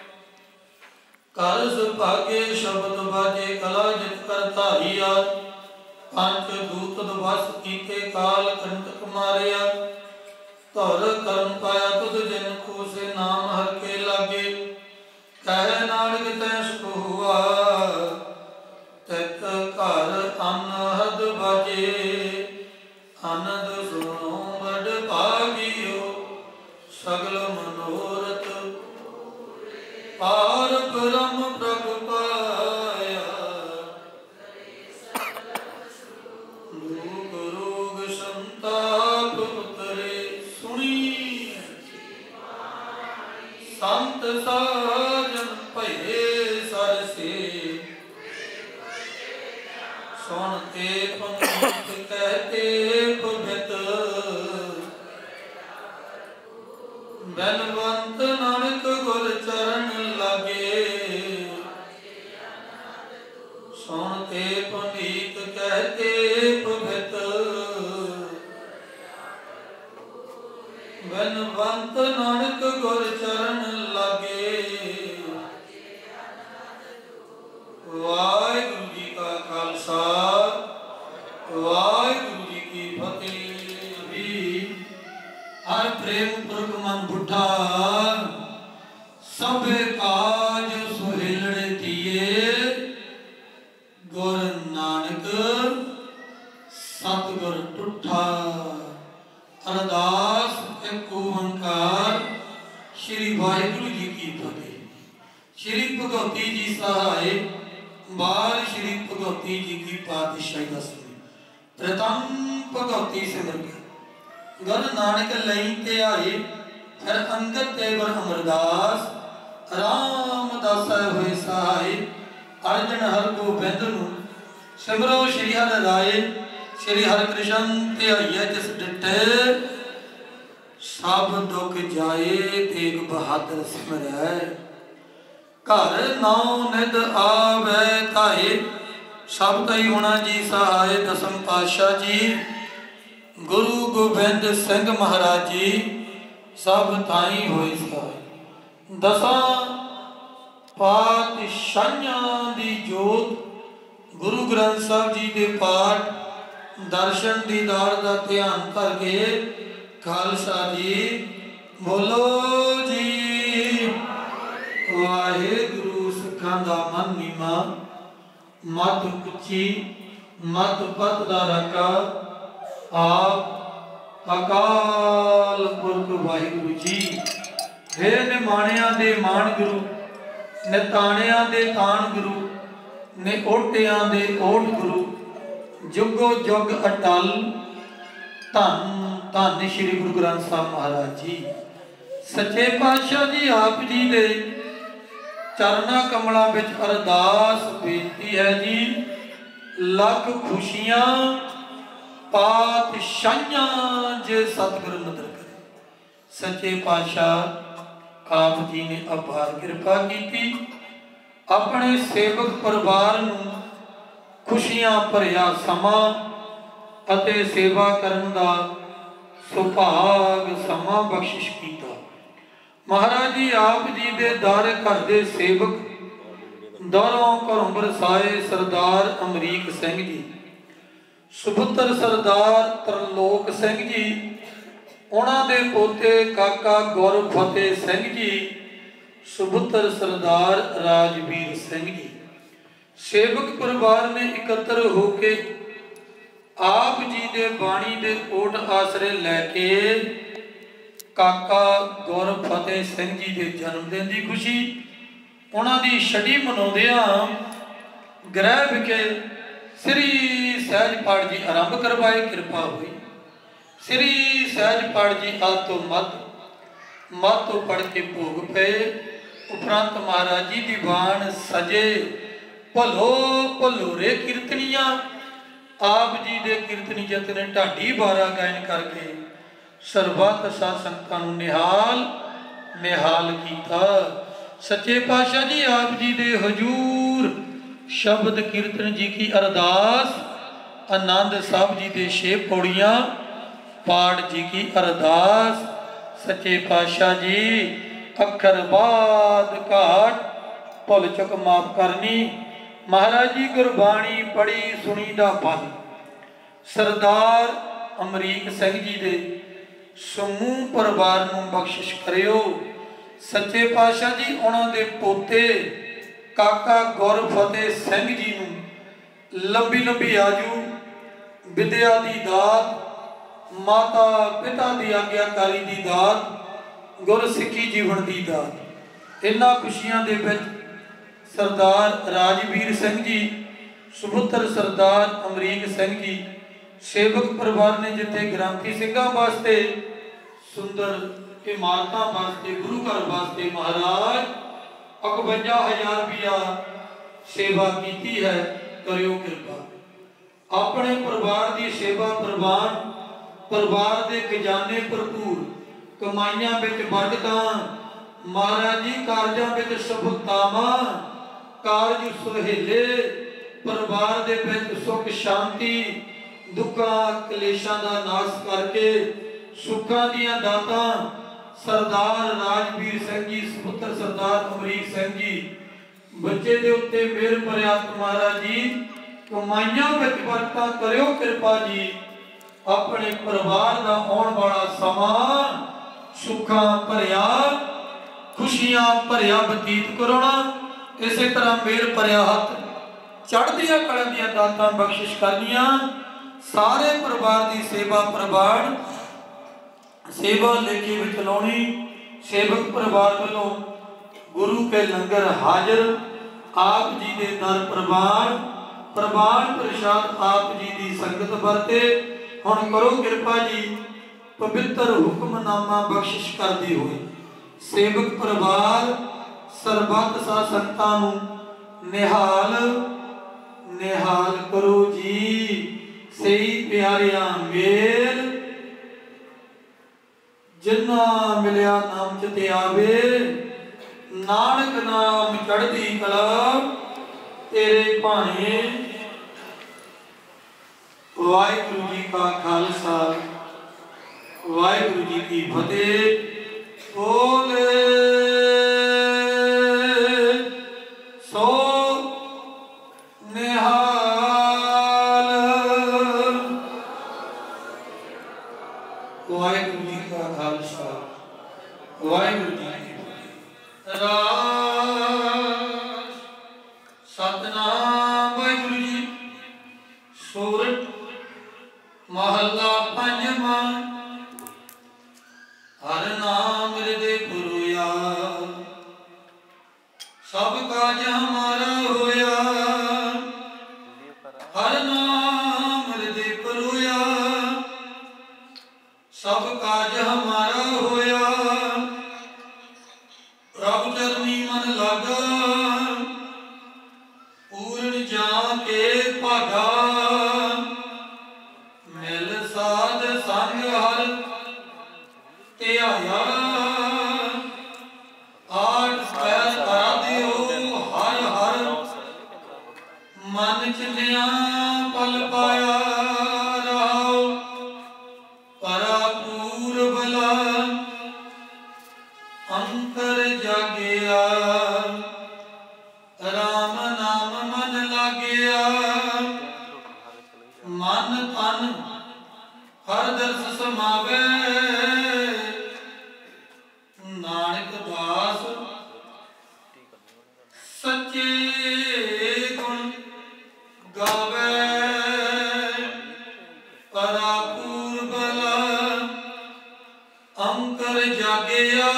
कर सुभागे शब्द बाजे कला जित कर धारिया। पंच दूत दवस कीते काल कंटक मारिया। धौर कर्म पाया तुद जिन को से नाम हर के लागे। कह नानक तै सुख हुआ तित घर अनहद बाजे। आनंद सुनो बड़ भागियो सगल मनोरथ। पार ब्रह्म प्रभु पाया। दुख रोग संताप उतरे सुनी। संत साजन भये सर से। सुनते पंडित कहते पवित। बेनवंत नानक गुर चरण लागे। सुनते पंडित कहते पवित। बेनवंत नानक गुर चरण लागे। वाहिगुरू जी का खालसा वाहिगुरू जी की फतेह। हर प्रेम पुरख मन बुढ़ा सबे काज सुहेलड़े दिए। गुर नानक सतगुर टुठा। अरदास एक ओंकार श्री वाहिगुरू जी की फतेह। श्री भगवती जी सहाय बार श्री भगवती जी की पातशाही दसवीं। प्रथम भगवती सिमर के गुर नानक लई ते आए। फिर अंगद तेवर अमरदास रामदास होए सहाय। अर्जन हर गोबिंद नूं सिमरो श्री हर राय। श्री हर कृष्ण ध्याइए जिस डिठे। सब दुख जाए तेग बहादुर सिमरै। घर नौ निध आवे ताए। सब तई होना जी सहाय। दसम पातशाह जी गुरु गोबिंद सिंह महाराज जी सब ताई होए सहाय। दसां पातशाहियां दी जोत गुरु ग्रंथ साहब जी दे पाठ दर्शन दीदार का ध्यान करके खालसा जी बोलो जी। वाहेगुरु सिखां दा मन नीमा, मत उच्ची मत पत दा रका, आप अकाल पुरख वाहिगुरु जी। हे निमाणिया दे मान गुरु, ने ताणिया दे ताण गुरु, ने ओटिया दे ओट गुरु, जुगो जुग अटल धन धन श्री गुरु ग्रंथ साहब महाराज जी। सच्चे पातशाह जी आप जी दे चरना कमलों विच अरदास बेनती है जी। लख खुशियां पातशाहियां जे सतगुरु नदर करे। सच्चे पातशाह आप जी ने अपार कृपा की, अपने सेवक परिवार नूं खुशियां भरिया समा अते सेवा करन दा सुभाग समा बख्शिश कीता। महाराज जी आप जी दे दर घर दे सेवक दरों घरों बरसाए सरदार अमरीक सिंह जी, सुपुत्र सरदार तरलोक सिंह जी, उन्हां दे पोते काका गौरव फतेह सिंह जी, सुपुत्र सरदार राजवीर सिंह जी। सेवक परिवार ने एकत्र होके आप जी दे बाणी दे ओट आसरे लैके काका गौरव फतेह सिंह जी के जन्मदिन की खुशी उन्हों की छड़ी मनाउंदियां गृह विखे श्री सहज पाठ जी आरंभ करवाए। कृपा हुई श्री सहज पाठ जी आद तो मत मत तो पढ़ के भोग पे। उपरंत महाराज जी दीवान सजे भलो भलोरे कीर्तनिया आप जी दे कीर्तनी जत ने ढाडी बारा गायन करके सरबत सा संगतां नूं निहाल निहाल कीता। सच्चे पातशाह जी आप जी दे हजूर शब्द कीर्तन जी की अरदास, आनंद साहब जी दे छे पौड़ियां पाठ जी की अरदास। सच्चे पातशाह जी अखर बाद घाट भुल चुक माफ करनी। महाराज जी गुरबाणी पढ़ी सुनी दा फल सरदार अमरीक सिंह जी दे समूह परिवार नूं बख्शिश करियो। सच्चे पातशाह जी उन्हां दे पोते काका गौरव फतेह सिंह जी नूं लंबी लंबी आजू, विद्या दी दात, माता पिता दी आग्याकारी दी दात, गुरसिੱਖੀ जीवन दी दात। इन्हां खुशियां दे विच सरदार राजवीर सिंह जी, सुपुत्र सरदार अमरीक सिंह जी, सेवक परिवार ने जिथे ग्रंथी सिंघां वास्ते सुंदर इमारतां वास्ते गुरु घर वास्ते महाराज इकवंजा हजार रुपया सेवा की है। करियो कृपा अपने परिवार की सेवा प्रवान, परिवार के खजाने भरपूर, कमाइयां विच बरकतां, महाराज जी कारजां विच सफलतावां, कारज सुहेले, परिवार दे विच सुख शांति, दुखां कलेशां दा नाश करके सुखां दियां दातां सरदार राजवीर सिंह जी, सुपुत्र सरदार अमरीक सिंह जी, बच्चे दे उत्ते मेहर पर्याप्त महाराज जी कमाइयां विच बरकतां करियो कृपा जी। अपने परिवार दा आउण वाला समां सुखां भरिया खुशियां भरिया बतीत करना। इस तरह मेर भरिया हथ चढ़दियां कलां दियां दातां बख्शिश करनियां। सारे परिवार की सेवा प्रवान सेवा लेके विच लाउणी। सेवक परिवार वालों गुरु के लंगर हाजिर, आप जी के दर प्रवान प्रवान प्रसाद आप जी की संगत वरते। हुण करो कृपा जी पवित्र हुक्मनामा बख्शिश करते हुए सेवक परिवार सरबत सा संगतां नूं निहाल निहाल करो जी। सही प्यारिया मेल जिन्ना मिलिया नाम चिते आवे, नानक नाम चढ़दी कला तेरे भाने। वाहिगुरु जी का खालसा वाहिगुरु जी की फतेह। बोले सो निहाल वाहिगुरू जी राज सतनाम वाहिगुरू जी। सूरत महला पंजवां। हर नाम हृदय पुरोया सब काज हमारा होया। हर नाम हृदय पुरोया सब काज हमारा होया। प्रभु चरनी मन लागा पूर्ण जाके भागा। मिल साध संग हर ध्याया। आठ पैर करा दियो हर हर मन चिंदिया पल पाया। रहो परापूर भला अंतर जागया। राम नाम मन लागया। मन तन हर दर्श समावे। नानक दास सच्चे गुण गावे। परापूर भला अंकर जागया।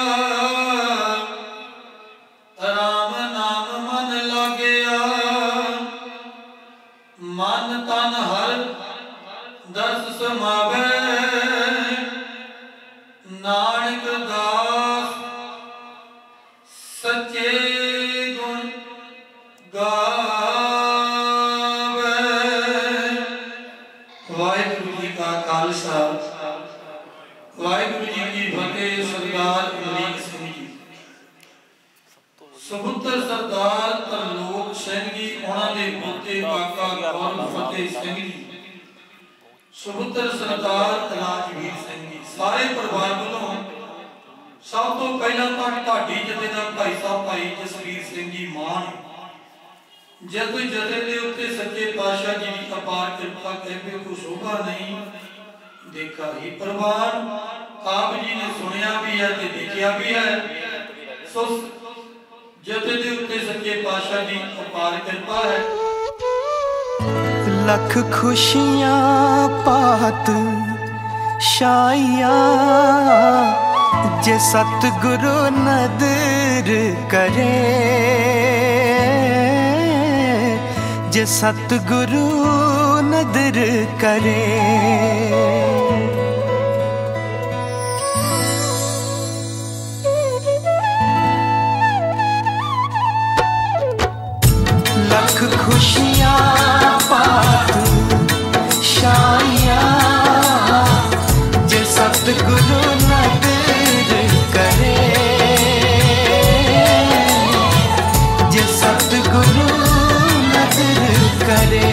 राम नाम मन लागया। मन तन हर दर्श समावे। नानक दास सच्चे गुण गावे। वाहिगुरू जी का खालसा वाहिगुरू जी की फतेह। सरदार अमरीक सिंह जी सुपुत्र सरदार तरलोक सिंह जी उन्होंने पोते काका गौरव फतेह सिंह जी सुपुत्र सरदार राजवीर सिंह जी सारे परिवार वालों सब तो पहला तो ढाडी जथे का भाई साहब भाई जसवीर सिंह जी मान जब जथे के उत्ते सच्चे पातशाह जी की अपार कृपा कहते को शोभा नहीं देखा ही परिवार। आप जी ने सुनिया भी है ते देखा भी है। सो जथे के उत्ते सच्चे पातशाह जी अपार कृपा है। लख खुशियां पात शाइया जे सतगुरु नदर करे। जे सतगुरु नदर करे। लख खुशियां पात शाइया जे सतगुरु नदर करे। जे सतगुरु नदर करे।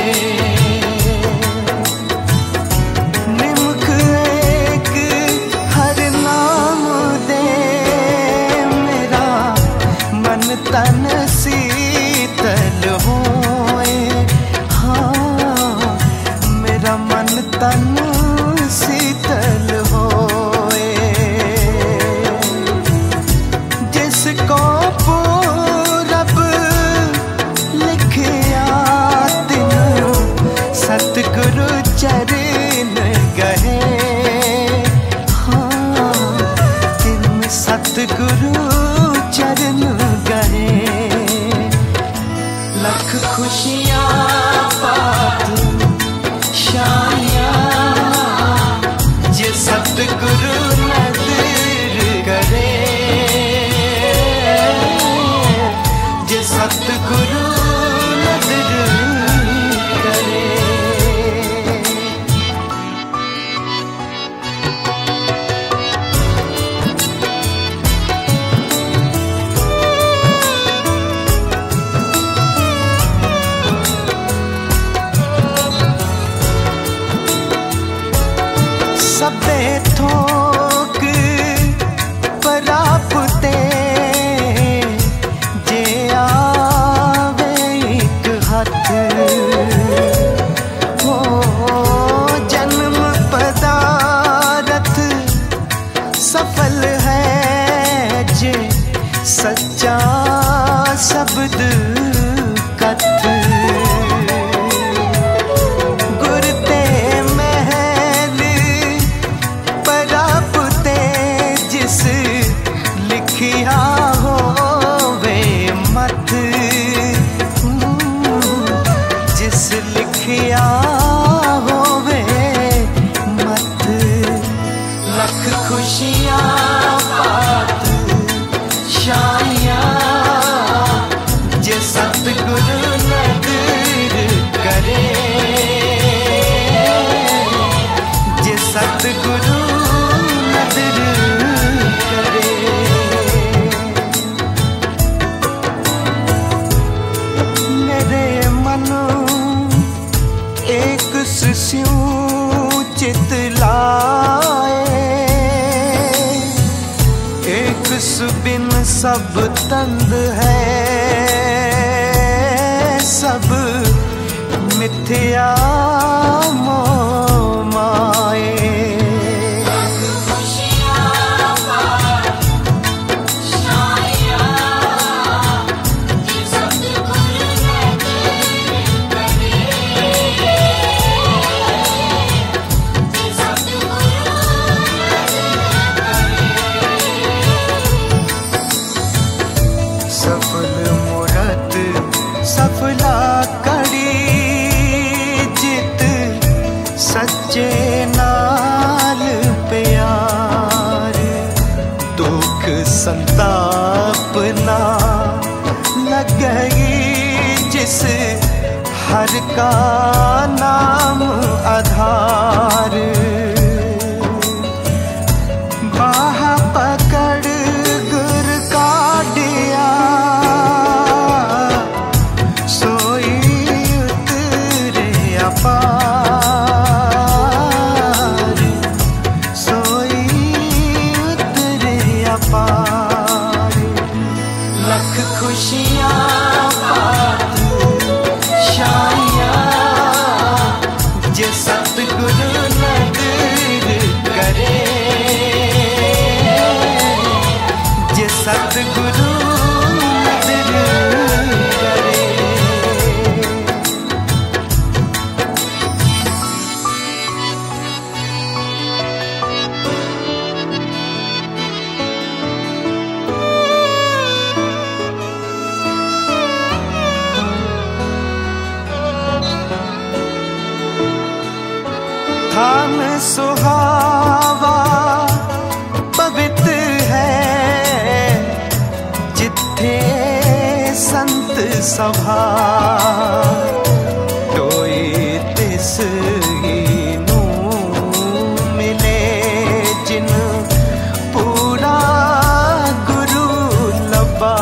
निमख एक हर नाम दे मेरा मन तन शीतल होए। हाँ मेरा मन तन शीतल होए। जिसको पूरब लिखिया तिन सतगुरु चरण गए। हाँ तिन सतगुरु चरण गए। लख खुशियां पात शाइया जे सतगुरु नदर करे। जे सतगुरु नदर करे। सबे थोक परापुते जे आवे एक हाथ। हो जन्म पदारथ सफल है सच्चा शब्द कथ गुर ते महल परापुते जिस लिखिया होवे मत जिस लिखिया होवे मत लख खुशियां पात शाइयां जे सतगुरु नदर करे जे सतगुरु नदर करे मेरे मनो एक सुस्यूं चित लाए एक सुबिन सब तंद है सब मिथ्या मोह माए सफल मुरत सफला कड़ी जित सच्चे नाल प्यार दुख संताप ना लगई जिस हर का नाम आधार बाहा पकड़ गुर का दिया सोई उतरे अपार सोई उतरे अपार लख खुशियां पात शाइयां जे सतगुरु नदर करे जे सतगुरु नदर करे थान सुहावा पवित्र है जिथे संत सभा टोई तिस ही नू मिले जिन पूरा गुरु लबा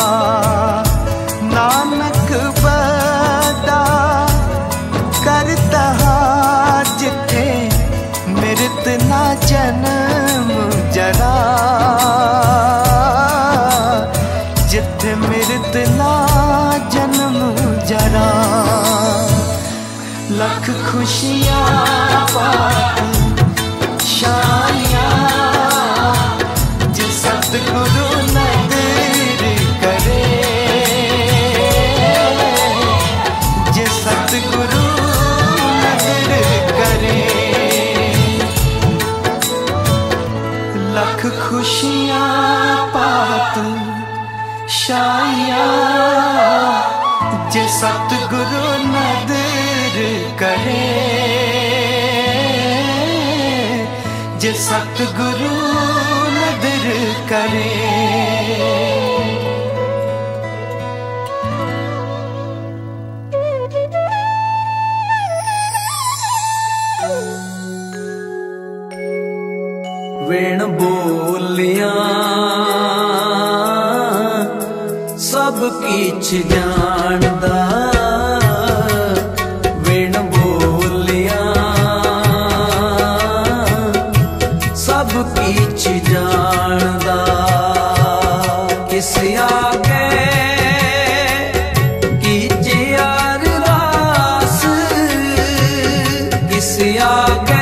नानक बदा करता जिथे मृत ना जन्म जरा जिथे मृत ना जन्म जरा लख खुशियां पात शाइयां जे सतगुरु नदर करे जे सतगुरु नदर करे लख खुशियां पात शाइयां जे सतगुरु नदर करे जे सतगुरु नदर करे वेण बोलिया सब किछ जानदा वेण बोलिया सब किछ जानदा किस आगे कीजे अरदास किस आगे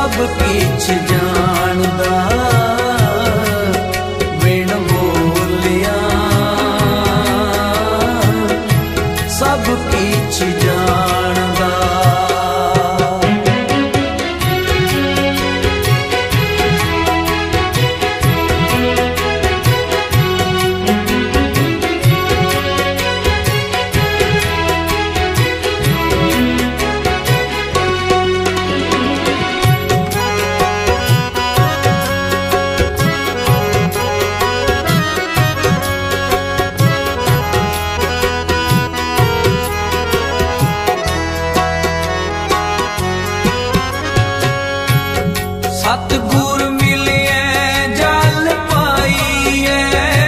सब किछ जानदा बिन बोलिया सब किछ जानदा। सतगुर मिलिए जल पाइए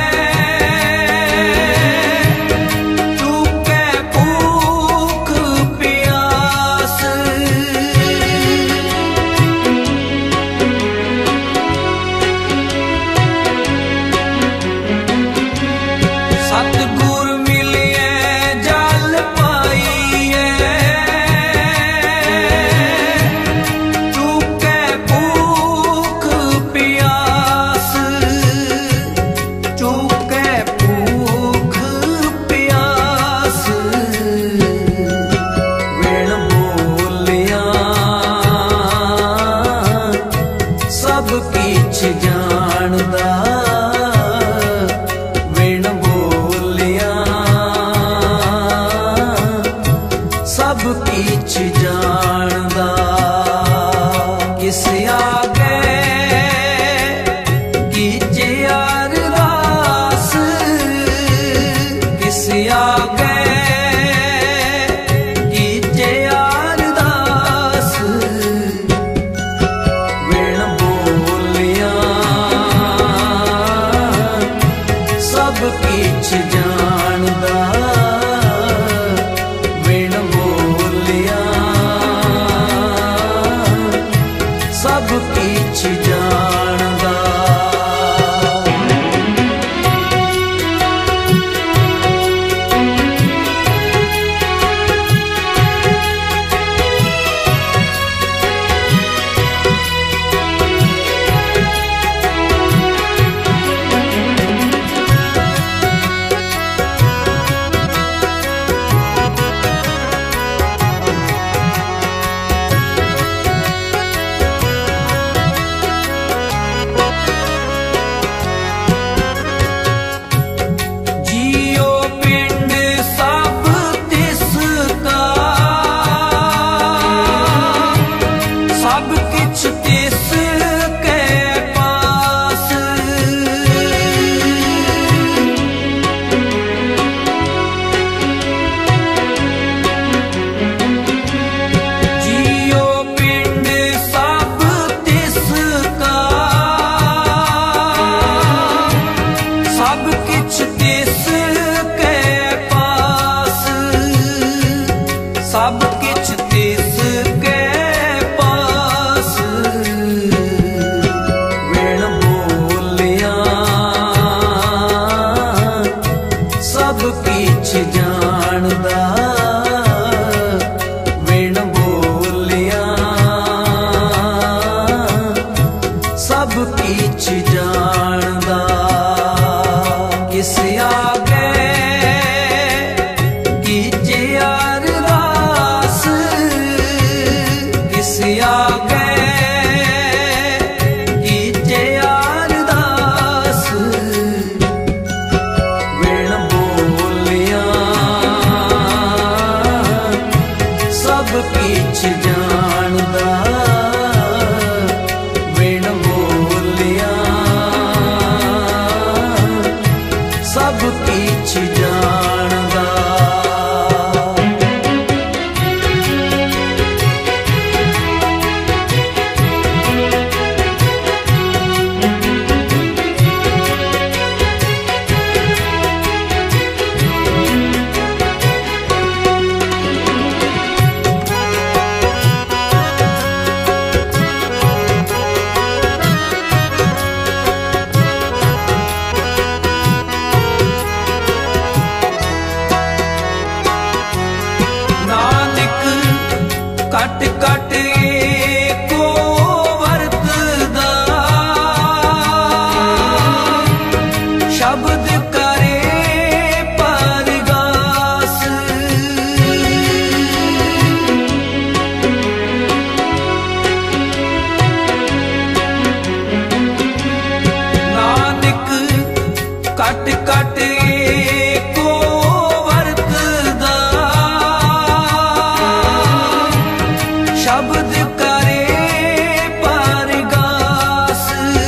चूके भूख प्यास। सतगुर मिलिए जल पाइए चूके भूख प्यास। चूके भूख प्यास बिन बोलिया सब किछ जानदा बिन बोलिया सब किछ जानदा। किस आगे कीजे अरदास किस आगे कीजे अरदास बिन बोलिया सब किछ जानदा बिन बोलिया सब किछ जानदा। जियो पिंड सब तिसका सब किछ तिसके पास। जियो पिंड सब तिसका सब किछ तिसके पास। सब किछ तिसके पास कट कट को वरतदा शब्द करे परगास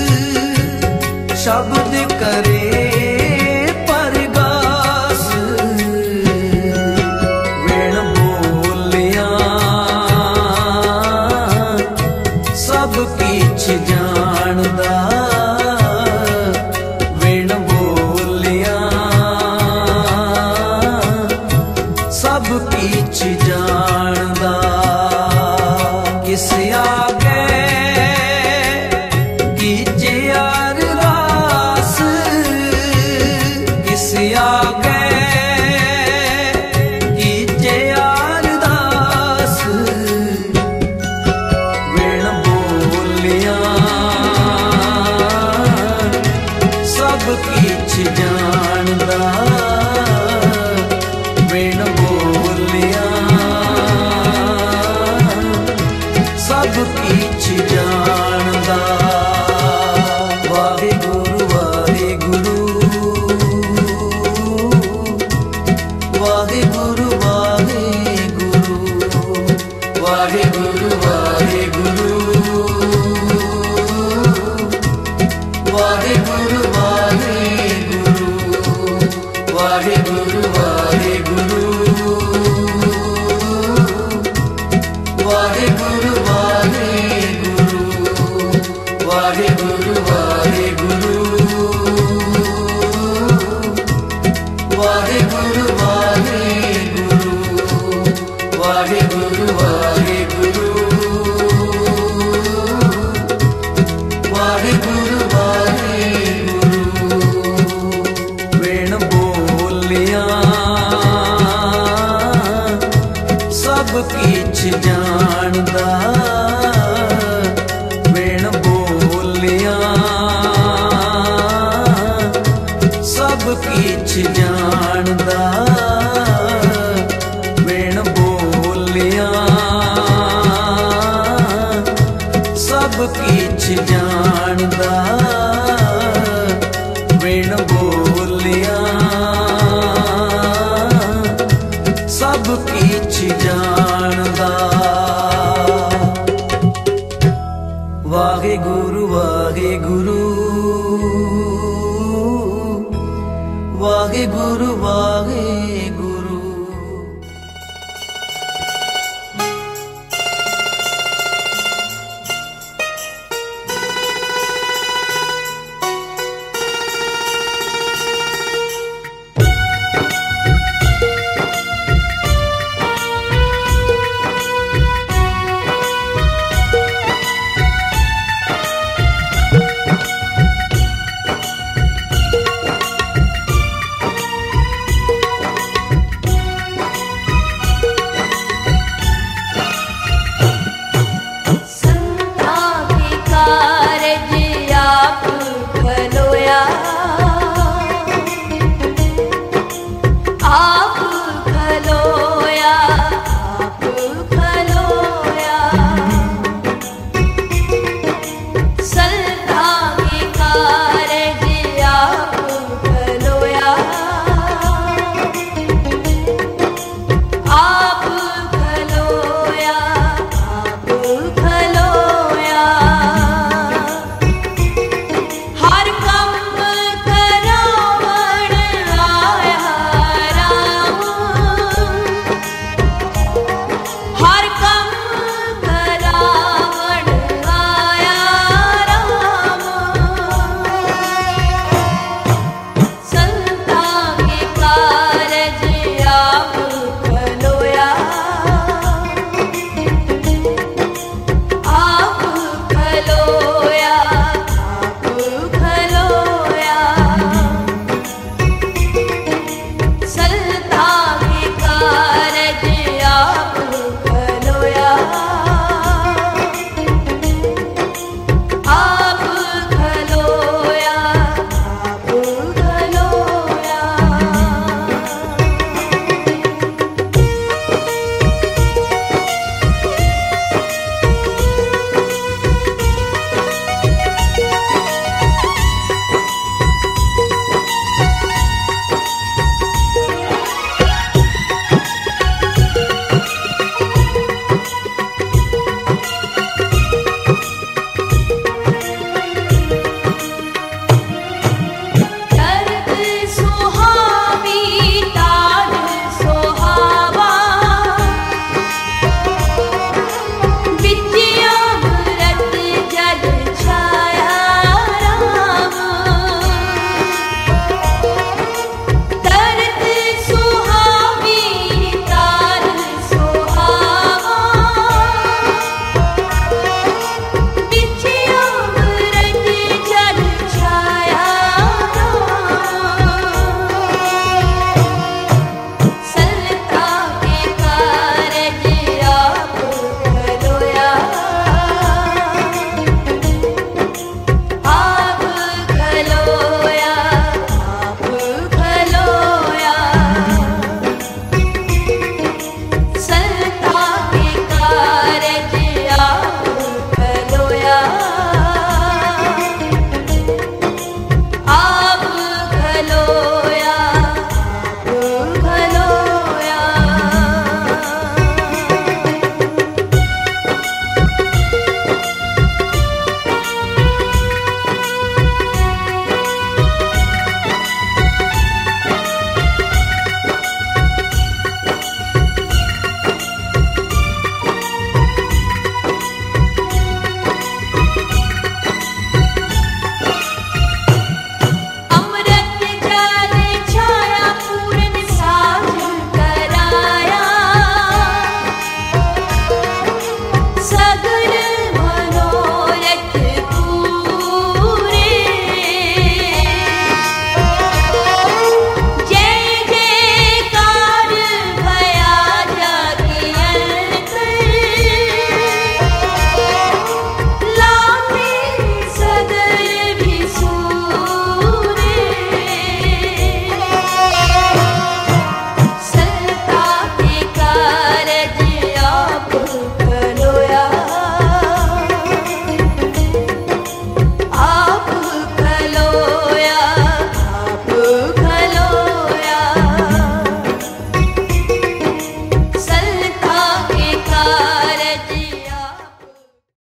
शब्द करे परगास वेण बोलिया सब किछ जानदा सब किछ जानदा किस आगे कीजे अरदास किस आगे कीजे अरदास वेण बोलिया सब किछ जानदा वेण बोलिया सब किछ जानदा वाहिगुरु वाहिगुरु वाहिगुरु वाहिगुरु वाहिगुरु वाहिगुरु वाहिगुरु वाहिगुरु वाहिगुरु वाहिगुरु वाहिगुरु वाहिगुरु वाहिगुरु वाहिगुरु वाहिगुरु वाहिगुरु वाहिगुरु वेण बोलिया सब किछ जानदा वेण बोलिया सब किछ जानदा वेण बोलिया सब किछ जानदा वेण बोलिया सब किछ जानदा वाहिगुरु वाहिगुरु वाहिगुरु वाहिगुरु